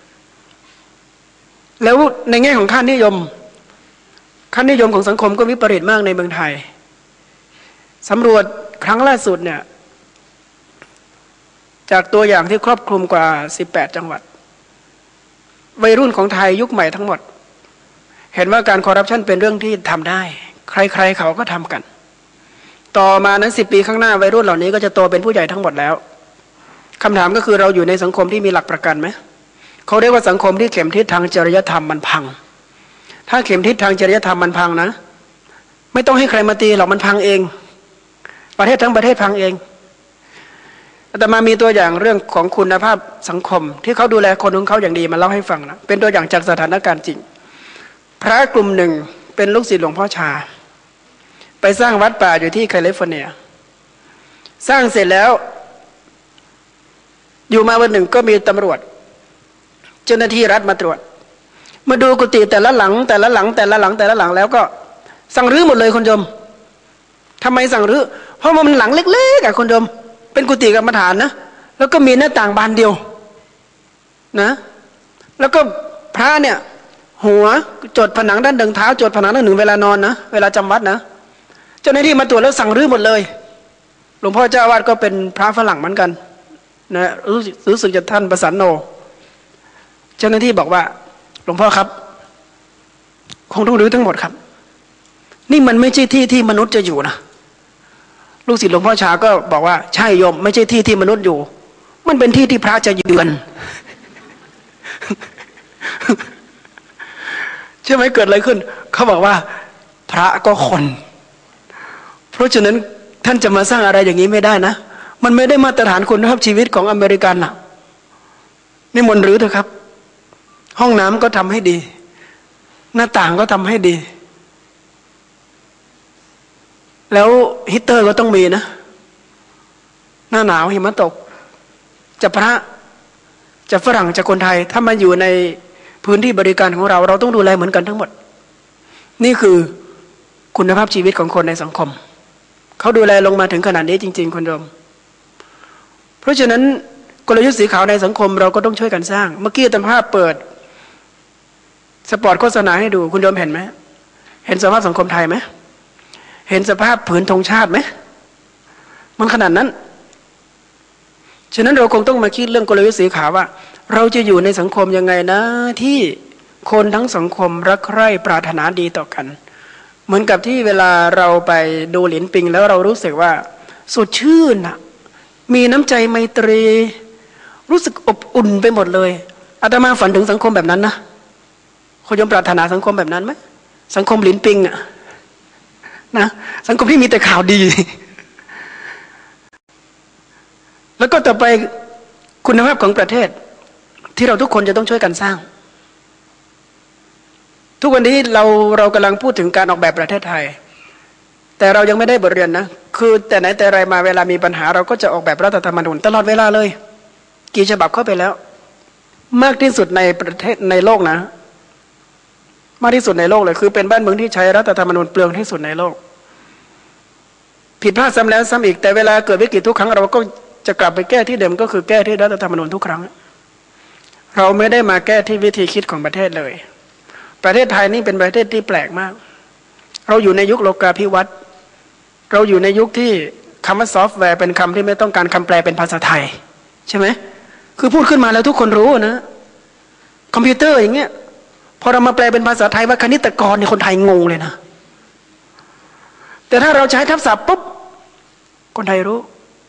แล้วในแง่ของค่านิยมค่านิยมของสังคมก็วิปริตมากในเมืองไทยสำรวจครั้งล่าสุดเนี่ยจากตัวอย่างที่ครอบคลุมกว่าสิบแปดจังหวัดวัยรุ่นของไทยยุคใหม่ทั้งหมดเห็นว่าการคอร์รัปชันเป็นเรื่องที่ทำได้ใครๆเขาก็ทำกันต่อมานั้นสิบปีข้างหน้าวัยรุ่นเหล่านี้ก็จะโตเป็นผู้ใหญ่ทั้งหมดแล้วคำถามก็คือเราอยู่ในสังคมที่มีหลักประกันไหมเขาเรียกว่าสังคมที่เข็มทิศทางจริยธรรมมันพังถ้าเข็มทิศทางจริยธรรมมันพังนะไม่ต้องให้ใครมาตีหรอกมันพังเองประเทศทั้งประเทศพังเองแต่มามีตัวอย่างเรื่องของคุณภาพสังคมที่เขาดูแลคนของเขาอย่างดีมาเล่าให้ฟังนะเป็นตัวอย่างจากสถานการณ์จริงพระกลุ่มหนึ่งเป็นลูกศิษย์หลวงพ่อชาไปสร้างวัดป่าอยู่ที่แคลิฟอร์เนียสร้างเสร็จแล้วอยู่มาวันหนึ่งก็มีตำรวจเจ้าหน้าที่รัฐมาตรวจมาดูกุฏิแต่ละหลังแต่ละหลังแต่ละหลังแต่ละหลังแล้วก็สั่งรื้อหมดเลยคุณโยมทำไมสั่งรื้อเพราะว่ามันหลังเล็กๆอะคุณโยมเป็นกุฏิกรรมฐานนะแล้วก็มีหน้าต่างบานเดียวนะแล้วก็พระเนี่ยหัวจดผนังด้านหนึ่งเท้าจดผนังด้านหนึ่งเวลานอนนะเวลาจำวัดนะเจ้าหน้าที่มาตรวจแล้วสั่งรื้อหมดเลยหลวงพ่อเจ้าอาวาสก็เป็นพระฝรั่งเหมือนกันนะรู้รู้สึกจะท่านประสันโนเจ้าหน้าที่บอกว่าหลวงพ่อครับคงต้องรื้อทั้งหมดครับนี่มันไม่ใช่ที่ที่มนุษย์จะอยู่นะลูกศิษย์หลวงพ่อชาก็บอกว่าใช่โยมไม่ใช่ที่ที่มนุษย์อยู่มันเป็นที่ที่พระจะเยือนใช่ไหมเกิดอะไรขึ้นเขาบอกว่าพระก็คนเพราะฉะนั้นท่านจะมาสร้างอะไรอย่างนี้ไม่ได้นะมันไม่ได้มาตรฐานคุณภาพชีวิตของอเมริกันน่ะนี่มนต์รื้อเถอะครับห้องน้ำก็ทำให้ดีหน้าต่างก็ทำให้ดีแล้วฮีตเตอร์ก็ต้องมีนะหน้าหนาวหิมะตกจะพระจะฝรั่งจะคนไทยถ้ามาอยู่ในพื้นที่บริการของเราเราต้องดูแลเหมือนกันทั้งหมดนี่คือคุณภาพชีวิตของคนในสังคมเขาดูแลลงมาถึงขนาดนี้จริงๆคุณโยมเพราะฉะนั้นกลยุทธ์สีขาวในสังคมเราก็ต้องช่วยกันสร้างเมื่อกี้ตามภาพเปิดสปอร์ตโฆษณาให้ดูคุณโยมเห็นไหมเห็นสภาพสังคมไทยไหมเห็นสภาพผืนธงชาติไหมมันขนาดนั้นฉะนั้นเราคงต้องมาคิดเรื่องกลยุทธ์สีขาวว่าเราจะอยู่ในสังคมยังไงนะที่คนทั้งสังคมรักใคร่ปรารถนาดีต่อกันเหมือนกับที่เวลาเราไปดูหลินปิงแล้วเรารู้สึกว่าสดชื่นอะมีน้ำใจไมตรีรู้สึกอบอุ่นไปหมดเลยอาตมาฝันถึงสังคมแบบนั้นนะคุณยมปรารถนาสังคมแบบนั้นไหมสังคมหลินปิงอะนะสังคมที่มีแต่ข่าวดีแล้วก็ต่อไปคุณภาพของประเทศที่เราทุกคนจะต้องช่วยกันสร้างทุกวันนี้เราเรากำลังพูดถึงการออกแบบประเทศไทยแต่เรายังไม่ได้บทเรียนนะคือแต่ไหนแต่ไรมาเวลามีปัญหาเราก็จะออกแบบรัฐธรรมนูญตลอดเวลาเลยกี่ฉบับเข้าไปแล้วมากที่สุดในประเทศในโลกนะมากที่สุดในโลกเลยคือเป็นบ้านเมืองที่ใช้รัฐธรรมนูญเปลืองที่สุดในโลกผิดพลาดซ้ำแล้วซ้ำอีกแต่เวลาเกิดวิกฤตทุกครั้งเราก็จะกลับไปแก้ที่เดิมก็คือแก้ที่รัฐธรรมนูญทุกครั้งเราไม่ได้มาแก้ที่วิธีคิดของประเทศเลยประเทศไทยนี่เป็นประเทศที่แปลกมากเราอยู่ในยุคโลกาภิวัตน์เราอยู่ในยุคที่คำว่าซอฟต์แวร์เป็นคำที่ไม่ต้องการคำแปลเป็นภาษาไทยใช่ไหมคือพูดขึ้นมาแล้วทุกคนรู้นะคอมพิวเตอร์อย่างเงี้ยพอเรามาแปลเป็นภาษาไทยว่าคณิตกรเนี่ยคนไทยงงเลยนะแต่ถ้าเราใช้ทับศัพท์ปุ๊บคนไทยรู้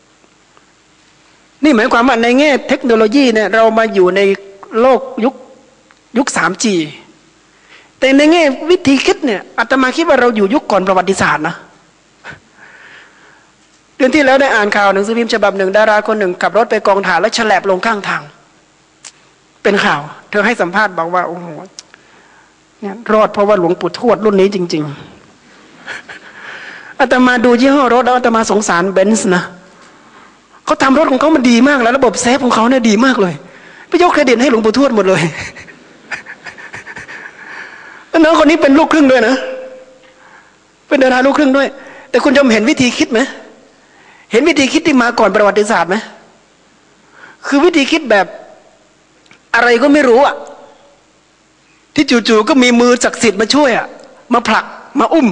นี่หมายความว่าในแง่เทคโนโลยีเนี่ยเรามาอยู่ในโลกยุคยุค ทรีจี แต่ในแง่วิธีคิดเนี่ยอาตมาคิดว่าเราอยู่ยุคก่อนประวัติศาสตร์นะดือนที่แล้วได้อ่านข่าวหนังสือพิมพ์ฉบับหนึ่งดาราคนหนึ่งขับรถไปกองถ่ายแล้วฉลับลงข้างทางเป็นข่าวเธอให้สัมภาษณ์บอกว่าโอ้โหเนี่ยรอดเพราะว่าหลวงปู่ทวดรุ่นนี้จริงๆอาตมาดูยี่ห้อรถแล้วอาตมาสงสารเบนซ์นะเขาทำรถของเขามันดีมากแล้วระบบเซฟของเขาเนี่ยดีมากเลยไปยกเครดิตให้หลวงปู่ทวดหมดเลยแล้วน้องคนนี้เป็นลูกครึ่งด้วยนะเป็นดาราลูกครึ่งด้วยแต่คุณยอมเห็นวิธีคิดไหมเห็นวิธีคิดที่มาก่อนประวัติศาสตร์ไหมคือวิธีคิดแบบอะไรก็ไม่รู้อ่ะที่จู่ๆก็มีมือศักดิ์สิทธิ์มาช่วยอ่ะมาผลักมาอุ้ม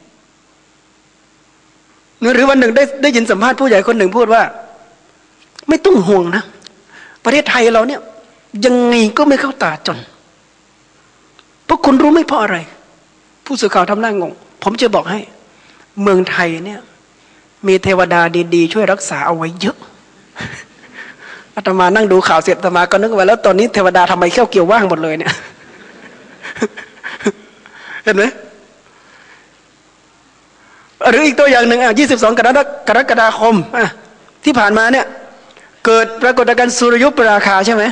หรือวันหนึ่งได้ได้ยินสัมภาษณ์ผู้ใหญ่คนหนึ่งพูดว่าไม่ต้องห่วงนะประเทศไทยเราเนี่ยยังไงก็ไม่เข้าตาจนเพราะคุณรู้ไหมเพราะอะไรผู้สื่อข่าวทำหน้างงผมจะบอกให้เมืองไทยเนี่ยมีเทวดาดีๆช่วยรักษาเอาไว้เยอะอาตมานั่งดูข่าวเสร็จอาตมาก็นึกว่าแล้วตอนนี้เทวดาทำไมเข้าเกี่ยวว่างหมดเลยเนี่ยเห็นไหมหรืออีกตัวอย่างหนึ่งอ่ะยี่สิบสองกรกฎาคมอ่ะที่ผ่านมาเนี่ยเกิดปรากฏการณ์สุริยุปราคาใช่ไหม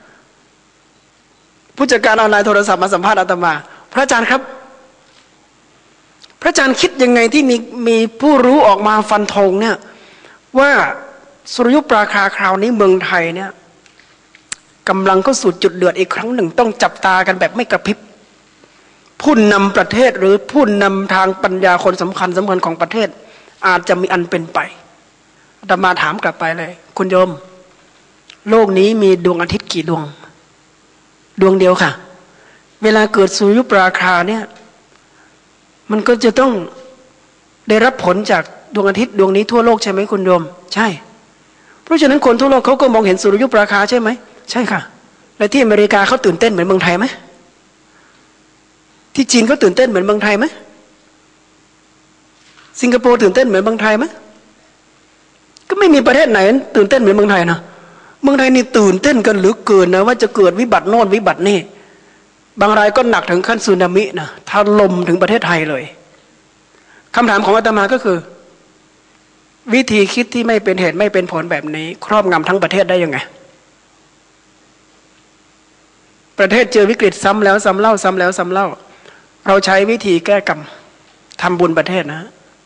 ผู้จัดการออนไลน์โทรศัพท์มาสัมภาษณ์อาตมาพระอาจารย์ครับพระอาจารย์คิดยังไงที่มีมีผู้รู้ออกมาฟันธงเนี่ยว่าสุริยุปราคาคราวนี้เมืองไทยเนี่ยกำลังเข้าสู่จุดเดือดอีกครั้งหนึ่งต้องจับตากันแบบไม่กระพริบผู้นำประเทศหรือผู้นำทางปัญญาคนสำคัญสำคัญของประเทศอาจจะมีอันเป็นไปอาตมาถามกลับไปเลยคุณโยมโลกนี้มีดวงอาทิตย์กี่ดวงดวงเดียวค่ะเวลาเกิดสุริยุปราคาเนี่ยมันก็จะต้องได้รับผลจากดวงอาทิตย์ดวงนี้ทั่วโลกใช่ไหมคุณโยมใช่เพราะฉะนั้นคนทั่วโลกเขาก็มองเห็นสุริยุปราคาใช่ไหมใช่ค่ะและที่อเมริกาเขาตื่นเต้นเหมือนเมืองไทยไหมที่จีนเขาตื่นเต้นเหมือนเมืองไทยไหมสิงคโปร์ตื่นเต้นเหมือนเมืองไทยไหมก็ไม่มีประเทศไหนตื่นเต้นเหมือนเมืองไทยนะเมืองไทยนี่ตื่นเต้นกันเหลือเกินนะว่าจะเกิดวิบัติโน่นวิบัตินี่บางรายก็หนักถึงขั้นสึนามินะถล่มถึงประเทศไทยเลยคำถามของอาตมาก็คือวิธีคิดที่ไม่เป็นเหตุไม่เป็นผลแบบนี้ครอบงำทั้งประเทศได้ยังไงประเทศเจอวิกฤตซ้ำแล้วซ้ำเล่าซ้ำแล้วซ้ำเล่าเราใช้วิธีแก้กรรมทำบุญประเทศนะ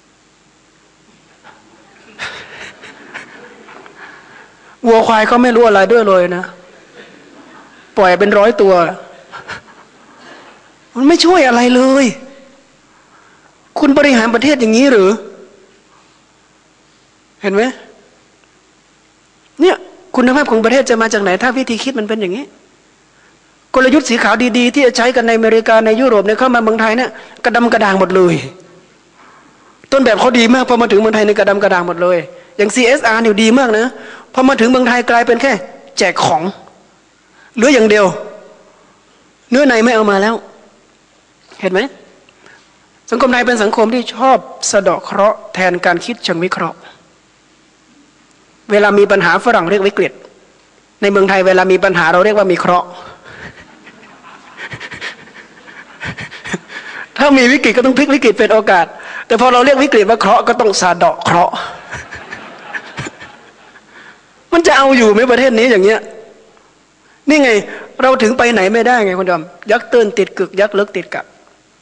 วัวควายเขาไม่รู้อะไรด้วยเลยนะปล่อยเป็นร้อยตัวมันไม่ช่วยอะไรเลยคุณบริหารประเทศอย่างนี้หรือเห็นไหมเนี่ยคุณภาพของประเทศจะมาจากไหนถ้าวิธีคิดมันเป็นอย่างนี้กลยุทธ์สีขาวดีๆที่จะใช้กันในอเมริกาในยุโรปเนี่ยเข้ามาเมืองไทยเนี่ยกระดำกระด่างหมดเลยต้นแบบเขาดีมากพอมาถึงเมืองไทยในกระดำกระด่างหมดเลยอย่าง ซี เอส อาร์ เนี่ยดีมากนะพอมาถึงเมืองไทยกลายเป็นแค่แจกของเหลืออย่างเดียวเนื้อในไม่เอามาแล้วเห็นไหมสังคมไทยเป็นสังคมที่ชอบสะเดาะเคราะห์แทนการคิดเชิงวิเคราะห์เวลามีปัญหาฝรั่งเรียกวิกฤตในเมืองไทยเวลามีปัญหาเราเรียกว่ามีเคราะห์ถ้ามีวิกฤตก็ต้องพลิกวิกฤตเป็นโอกาสแต่พอเราเรียกวิกฤตว่าเคราะห์ก็ต้องสะเดาะเคราะห์มันจะเอาอยู่ไหมประเทศนี้อย่างเงี้ยนี่ไงเราถึงไปไหนไม่ได้ไงคุณดอมยักษ์ตื้นติดกึกยักษ์ลึกติดกับ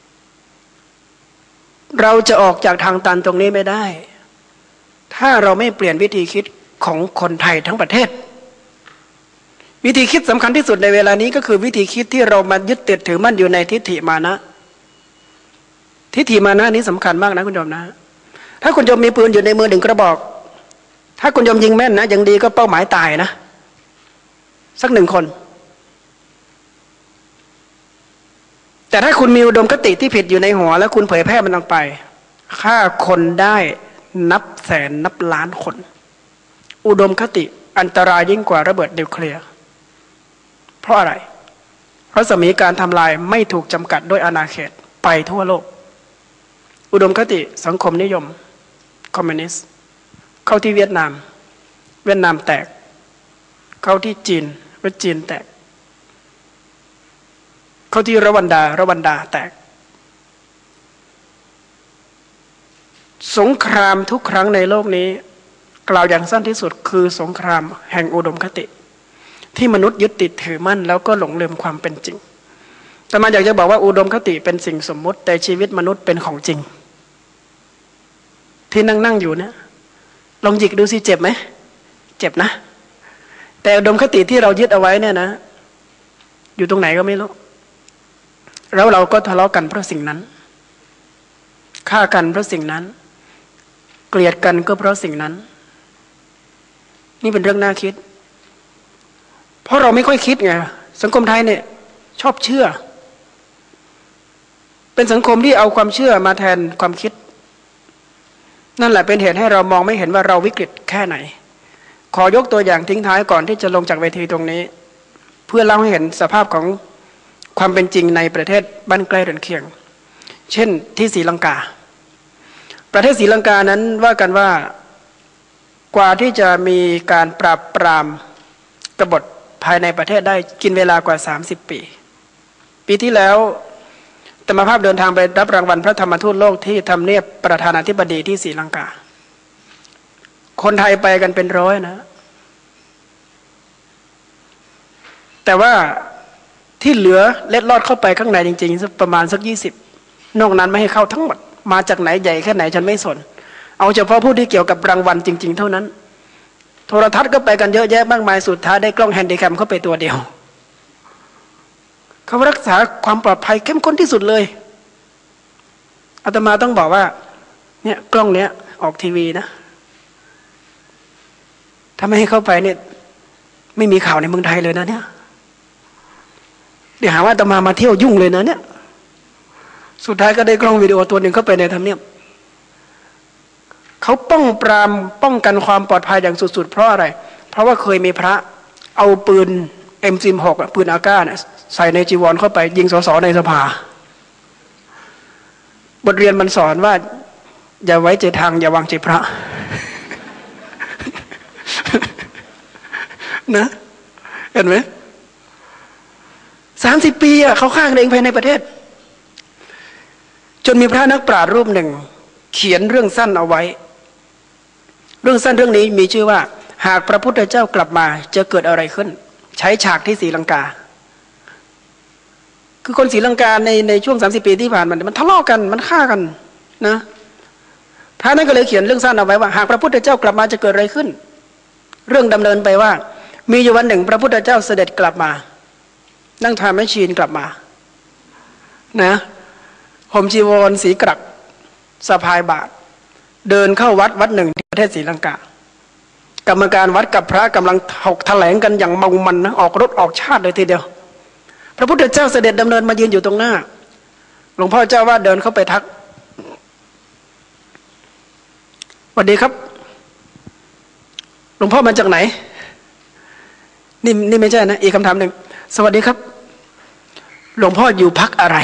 เราจะออกจากทางตันตรงนี้ไม่ได้ถ้าเราไม่เปลี่ยนวิธีคิดของคนไทยทั้งประเทศวิธีคิดสำคัญที่สุดในเวลานี้ก็คือวิธีคิดที่เรามายึดติดถือมั่นอยู่ในทิฏฐิมานะทิฏฐิมานะนี้สำคัญมากนะคุณโยมนะถ้าคุณโยมมีปืนอยู่ในมือหนึ่งกระบอกถ้าคุณโยมยิงแม่นนะยังดีก็เป้าหมายตายนะสักหนึ่งคนแต่ถ้าคุณมีอุดมคติที่ผิดอยู่ในหัวแล้วคุณเผยแพร่มันออกไปฆ่าคนได้นับแสนนับล้านคนอุดมคติอันตรายยิ่งกว่าระเบิดนิวเคลียร์เพราะอะไรรัศมีการทำลายไม่ถูกจำกัดด้วยอาณาเขตไปทั่วโลกอุดมคติสังคมนิยมคอมมิวนิสต์เข้าที่เวียดนามเวียดนามแตกเข้าที่จีนและจีนแตกเข้าที่รวันดารวันดาแตกสงครามทุกครั้งในโลกนี้กล่าวอย่างสั้นที่สุดคือสงครามแห่งอุดมคติที่มนุษย์ยึดติดถือมั่นแล้วก็หลงลืมความเป็นจริงแต่มาอยากจะบอกว่าอุดมคติเป็นสิ่งสมมุติแต่ชีวิตมนุษย์เป็นของจริงที่นั่งนั่งอยู่เนี่ยลองหยิกดูสิเจ็บไหมเจ็บนะแต่อุดมคติที่เรายึดเอาไว้เนี่ยนะอยู่ตรงไหนก็ไม่รู้แล้วเราก็ทะเลาะกันเพราะสิ่งนั้นฆ่ากันเพราะสิ่งนั้นเกลียดกันก็เพราะสิ่งนั้นนี่เป็นเรื่องน่าคิดเพราะเราไม่ค่อยคิดไงสังคมไทยเนี่ยชอบเชื่อเป็นสังคมที่เอาความเชื่อมาแทนความคิดนั่นแหละเป็นเหตุให้เรามองไม่เห็นว่าเราวิกฤตแค่ไหนขอยกตัวอย่างทิ้งท้ายก่อนที่จะลงจากเวทีตรงนี้เพื่อเล่าให้เห็นสภาพของความเป็นจริงในประเทศบ้านใกล้เรือนเคียงเช่นที่ศรีลังกาประเทศศรีลังกานั้นว่ากันว่ากว่าที่จะมีการปราบปรามกบฏภายในประเทศได้กินเวลากว่าสามสิบปีปีที่แล้วธรรมภาพเดินทางไปรับรางวัลพระธรรมทูตโลกที่ทำเนียบประธานาธิบดีที่ศรีลังกาคนไทยไปกันเป็นร้อยนะแต่ว่าที่เหลือเล็ดลอดเข้าไปข้างในจริงๆสักประมาณสักยี่สิบนอกนั้นไม่ให้เข้าทั้งหมดมาจากไหนใหญ่แค่ไหนฉันไม่สนเอาเฉพาะผู้ที่เกี่ยวกับรางวัลจริงๆเท่านั้นโทรทัศน์ก็ไปกันเยอะแยะมากมายสุดท้ายได้กล้องแฮนดิแคมเข้าไปตัวเดียวเขารักษาความปลอดภัยเข้มข้นที่สุดเลยอาตมาต้องบอกว่าเนี่ยกล้องเนี้ยออกทีวีนะถ้าไม่ให้เข้าไปเนี่ยไม่มีข่าวในเมืองไทยเลยนะเนี่ยเดี๋ยวหาว่าอาตมามาเที่ยวยุ่งเลยนะเนี่ยสุดท้ายก็ได้กล้องวิดีโอตัวหนึ่งเข้าไปในทำเนียบเขาป้องปรามป้องกันความปลอดภัยอย่างสุดๆเพราะอะไรเพราะว่าเคยมีพระเอาปืน เอ็ม สิบหก ปืนอากาศใส่ในจีวรเข้าไปยิงสสในสภาบทเรียนมันสอนว่าอย่าไว้ใจทางอย่าวางใจพระนะเห็นไหมสามสิบปีอ่ะเขาฆ่ากันเองภายในประเทศจนมีพระนักปราชญ์รูปหนึ่งเขียนเรื่องสั้นเอาไว้เรื่องสั้นเรื่องนี้มีชื่อว่าหากพระพุทธเจ้ากลับมาจะเกิดอะไรขึ้นใช้ฉากที่ศรีลังกาคือคนศรีลังกาในในช่วงสามสิบปีที่ผ่านมามันทะเลาะกันมันฆ่ากันนะพระนั้นก็เลยเขียนเรื่องสั้นเอาไว้ว่าหากพระพุทธเจ้ากลับมาจะเกิดอะไรขึ้นเรื่องดำเนินไปว่ามีอยู่วันหนึ่งพระพุทธเจ้าเสด็จกลับมานั่งทาแมชชีนกลับมานะห่มจีวรสีกรักสะพายบาตรเดินเข้าวัดวัดหนึ่งที่ประเทศศรีลังกากรรมการวัดกับพระกำลังถกแถลงกันอย่างเมามันนะออกรถออกชาติเลยทีเดียวพระพุทธเจ้าเสด็จดำเนินมายืนอยู่ตรงหน้าหลวงพ่อเจ้าว่าเดินเข้าไปทักสวัสดีครับหลวงพ่อมาจากไหนนี่นี่ไม่ใช่นะอีกคำถามหนึ่งสวัสดีครับหลวงพ่ออยู่พรรคอะไร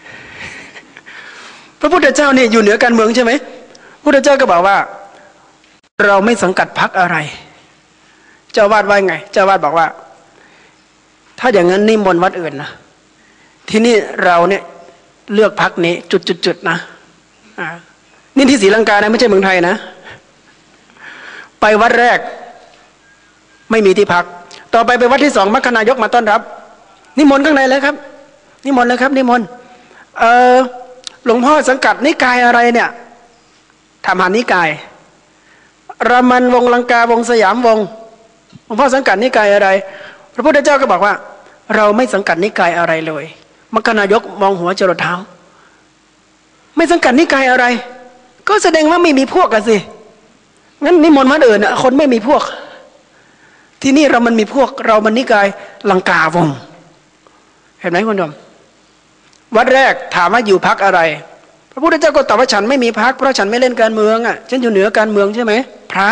พระพุทธเจ้านี่อยู่เหนือการเมืองใช่ไหมพระพุทธเจ้าก็บอกว่าเราไม่สังกัดพรรคอะไรเจ้าวาดว่าไงเจ้าวาดบอกว่าถ้าอย่างนั้นนิมนต์วัดอื่นนะที่นี่เราเนี่ยเลือกพรรคนี้จุดๆๆนะอ่านี่ที่ศรีลังกานะไม่ใช่เมืองไทยนะไปวัดแรกไม่มีที่พักต่อไปไปวัดที่สองมรรคนายกมาต้อนรับนิมนต์ข้างในเลยครับนิมนต์เลยครับนิมนต์เออหลวงพ่อสังกัดนิกายอะไรเนี่ยถามหานิกายรามันวงลังกาวงสยามวงหลวงพ่อสังกัดนิกายอะไรพระพุทธเจ้าก็บอกว่าเราไม่สังกัดนิกายอะไรเลยมรรคนายกมองหัวจรดเท้าไม่สังกัดนิกายอะไรก็แสดงว่าไม่มีพวกกันสิงั้นนิมนต์วัดอื่นคนไม่มีพวกที่นี่เรามันมีพวกเรามันนิกายลังกาวงเห็นไหมคุณผู้ชมวัดแรกถามว่าอยู่พรรคอะไรพระพุทธเจ้าก็ตอบว่าฉันไม่มีพรรคเพราะฉันไม่เล่นการเมืองอ่ะฉันอยู่เหนือการเมืองใช่ไหมพระ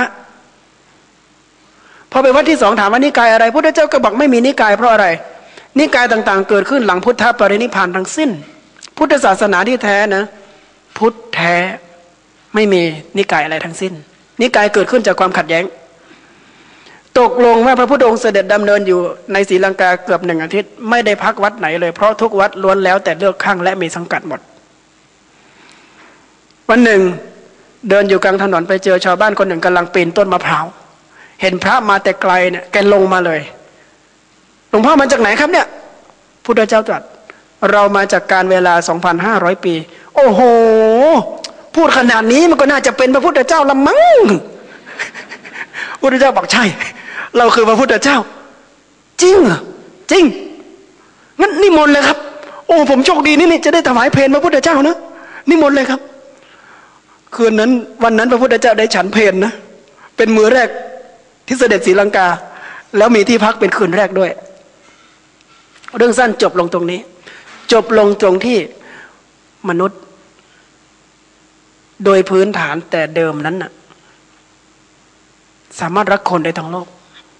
พอไปวัดที่สองถามว่านิกายอะไรพระพุทธเจ้าก็บอกไม่มีนิกายเพราะอะไรนิกายต่างๆเกิดขึ้นหลังพุทธปรินิพพานทั้งสิ้นพุทธศาสนาที่แท้นะพุทธแท้ไม่มีนิกายอะไรทั้งสิ้นนิกายเกิดขึ้นจากความขัดแย้งตกลงว่าพระพุทธองค์เสด็จดำเนินอยู่ในศรีลังกาเกือบหนึ่งอาทิตย์ไม่ได้พักวัดไหนเลยเพราะทุกวัดล้วนแล้วแต่เลือกข้างและมีสังกัดหมดวันหนึ่งเดินอยู่กลางถนนไปเจอชาวบ้านคนหนึ่งกำลังปีนต้นมะพร้าวเห็นพระมาแต่ไกลเนี่ยแกลงมาเลยหลวงพ่อมาจากไหนครับเนี่ยพุทธเจ้าตรัสเรามาจากการเวลา สองพันห้าร้อย ปีโอ้โหพูดขนาดนี้มันก็น่าจะเป็นพระพุทธเจ้าละมั้งพุทธเจ้าบอกใช่เราคือพระพุทธเจ้าจริงเหรอจริงงั้นนิมนต์เลยครับโอ้ผมโชคดีนี่นี่จะได้ถวายเพลพระพุทธเจ้านะนิมนต์เลยครับคืนนั้นวันนั้นพระพุทธเจ้าได้ฉันเพลนะเป็นมือแรกที่เสด็จศรีลังกาแล้วมีที่พักเป็นคืนแรกด้วยเรื่องสั้นจบลงตรงนี้จบลงตรงที่มนุษย์โดยพื้นฐานแต่เดิมนั้นน่ะสามารถรักคนได้ทั้งโลก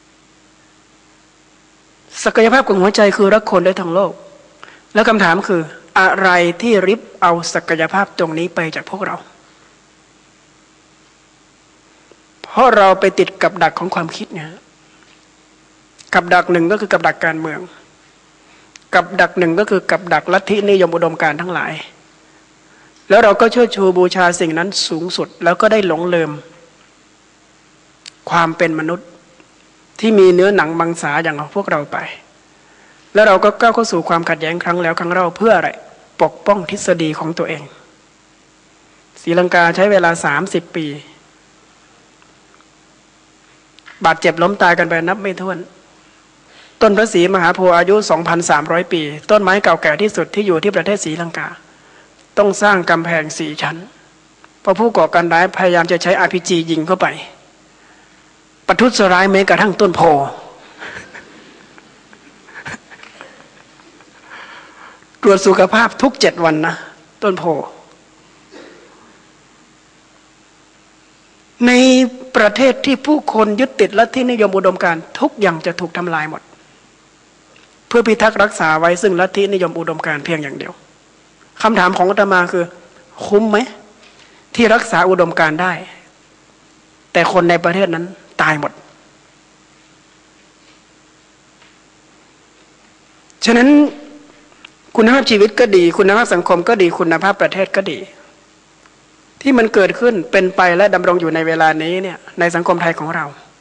ศักยภาพของหัวใจคือรักคนได้ทั้งโลกแล้วคำถามคืออะไรที่ริบเอาศักยภาพตรงนี้ไปจากพวกเราเพราะเราไปติดกับดักของความคิดเนี่ยกับดักหนึ่งก็คือกับดักการเมืองกับดักหนึ่งก็คือกับดักลัทธินิยมอุดมการณ์ทั้งหลายแล้วเราก็เชิดชูบูชาสิ่งนั้นสูงสุดแล้วก็ได้หลงลืมความเป็นมนุษย์ที่มีเนื้อหนังมังสาอย่างพวกเราไปแล้วเราก็ก้าวเข้าสู่ความขัดแย้งครั้งแล้วครั้งเล่าเพื่ออะไรปกป้องทฤษฎีของตัวเองศรีลังกาใช้เวลาสามสิบปีบาดเจ็บล้มตายกันไปนับไม่ถ้วนต้นพระศรีมหาโพธิ์อายุ สองพันสามร้อย ปีต้นไม้เก่าแก่ที่สุดที่อยู่ที่ประเทศศรีลังกาต้องสร้างกำแพงสี่ชั้นเพราะผู้ก่อการร้ายพยายามจะใช้ อาร์ พี จี ยิงเข้าไปประทุษร้ายแม้กระทั่งต้นโพตรวจสุขภาพทุกเจ็ดวันนะต้นโพในประเทศที่ผู้คนยึดติดลัทธินิยมอุดมการณ์ทุกอย่างจะถูกทำลายหมดเพื่อพิทักษ์รักษาไว้ซึ่งลัทธินิยมอุดมการณ์เพียงอย่างเดียวคำถามของอาตมาคือคุ้มไหมที่รักษาอุดมการณ์ได้แต่คนในประเทศนั้นตายหมดฉะนั้นคุณภาพชีวิตก็ดีคุณภาพสังคมก็ดีคุณภาพประเทศก็ดีที่มันเกิดขึ้นเป็นไปและดำรงอยู่ในเวลานี้เนี่ยในสังคมไทยของเรา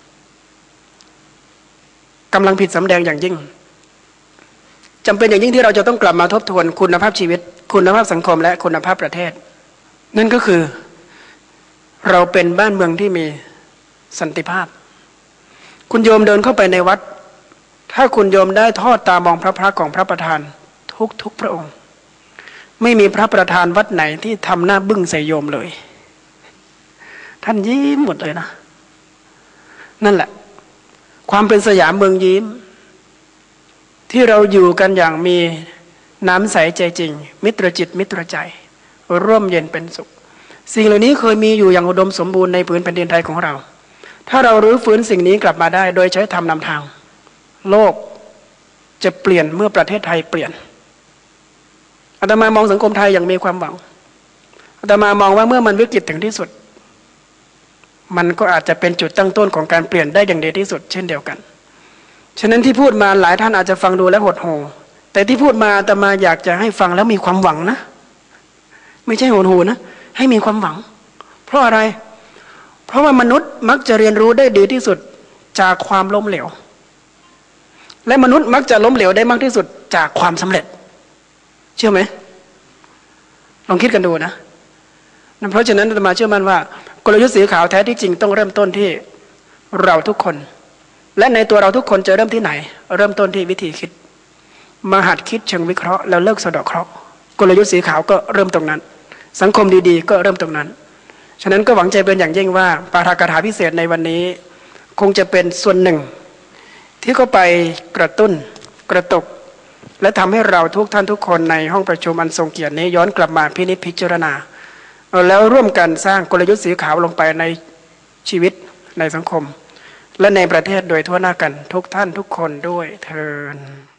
กำลังผิดสำแดงอย่างยิ่งจำเป็นอย่างยิ่งที่เราจะต้องกลับมาทบทวนคุณภาพชีวิตคุณภาพสังคมและคุณภาพประเทศนั่นก็คือเราเป็นบ้านเมืองที่มีสันติภาพคุณโยมเดินเข้าไปในวัดถ้าคุณโยมได้ทอดตามองพระพักตร์ของพระประธานทุกทุกพระองค์ไม่มีพระประธานวัดไหนที่ทำหน้าบึ้งใส่โยมเลยท่านยิ้มหมดเลยนะนั่นแหละความเป็นสยามเมืองยิ้มที่เราอยู่กันอย่างมีน้ำใสใจจริงมิตรจิตมิตรใจร่มเย็นเป็นสุขสิ่งเหล่านี้เคยมีอยู่อย่างอุดมสมบูรณ์ในพื้นแผ่นดินไทยของเราถ้าเรารื้อฟื้นสิ่งนี้กลับมาได้โดยใช้ธรรมนำทางโลกจะเปลี่ยนเมื่อประเทศไทยเปลี่ยนอาตมามองสังคมไทยอย่างมีความหวังอาตมามองว่าเมื่อมันวิกฤตถึงที่สุดมันก็อาจจะเป็นจุดตั้งต้นของการเปลี่ยนได้อย่างดีที่สุดเช่นเดียวกันฉะนั้นที่พูดมาหลายท่านอาจจะฟังดูแล้วหดหู่แต่ที่พูดมาอาตมาอยากจะให้ฟังแล้วมีความหวังนะไม่ใช่หดหู่นะให้มีความหวังเพราะอะไรเพราะว่ามนุษย์มักจะเรียนรู้ได้ดีที่สุดจากความล้มเหลวและมนุษย์มักจะล้มเหลวได้มากที่สุดจากความสำเร็จเชื่อไหมลองคิดกันดูนะเพราะฉะนั้นอาตมาเชื่อมั่นว่ากลยุทธ์สีขาวแท้ที่จริงต้องเริ่มต้นที่เราทุกคนและในตัวเราทุกคนจะเริ่มที่ไหนเริ่มต้นที่วิธีคิดมาหัดคิดเชิงวิเคราะห์แล้วเลิกสะเดาะเคราะห์กลยุทธ์สีขาวก็เริ่มตรงนั้นสังคมดีๆก็เริ่มตรงนั้นฉะนั้นก็หวังใจเป็นอย่างยิ่งว่าปาฐกถาพิเศษในวันนี้คงจะเป็นส่วนหนึ่งที่เข้าไปกระตุ้นกระตุกและทำให้เราทุกท่านทุกคนในห้องประชุมอันทรงเกียรตินี้ย้อนกลับมาพินิจพิจารณาแล้วร่วมกันสร้างกลยุทธ์สีขาวลงไปในชีวิตในสังคมและในประเทศโดยทั่วหน้ากันทุกท่านทุกคนด้วยเทอญ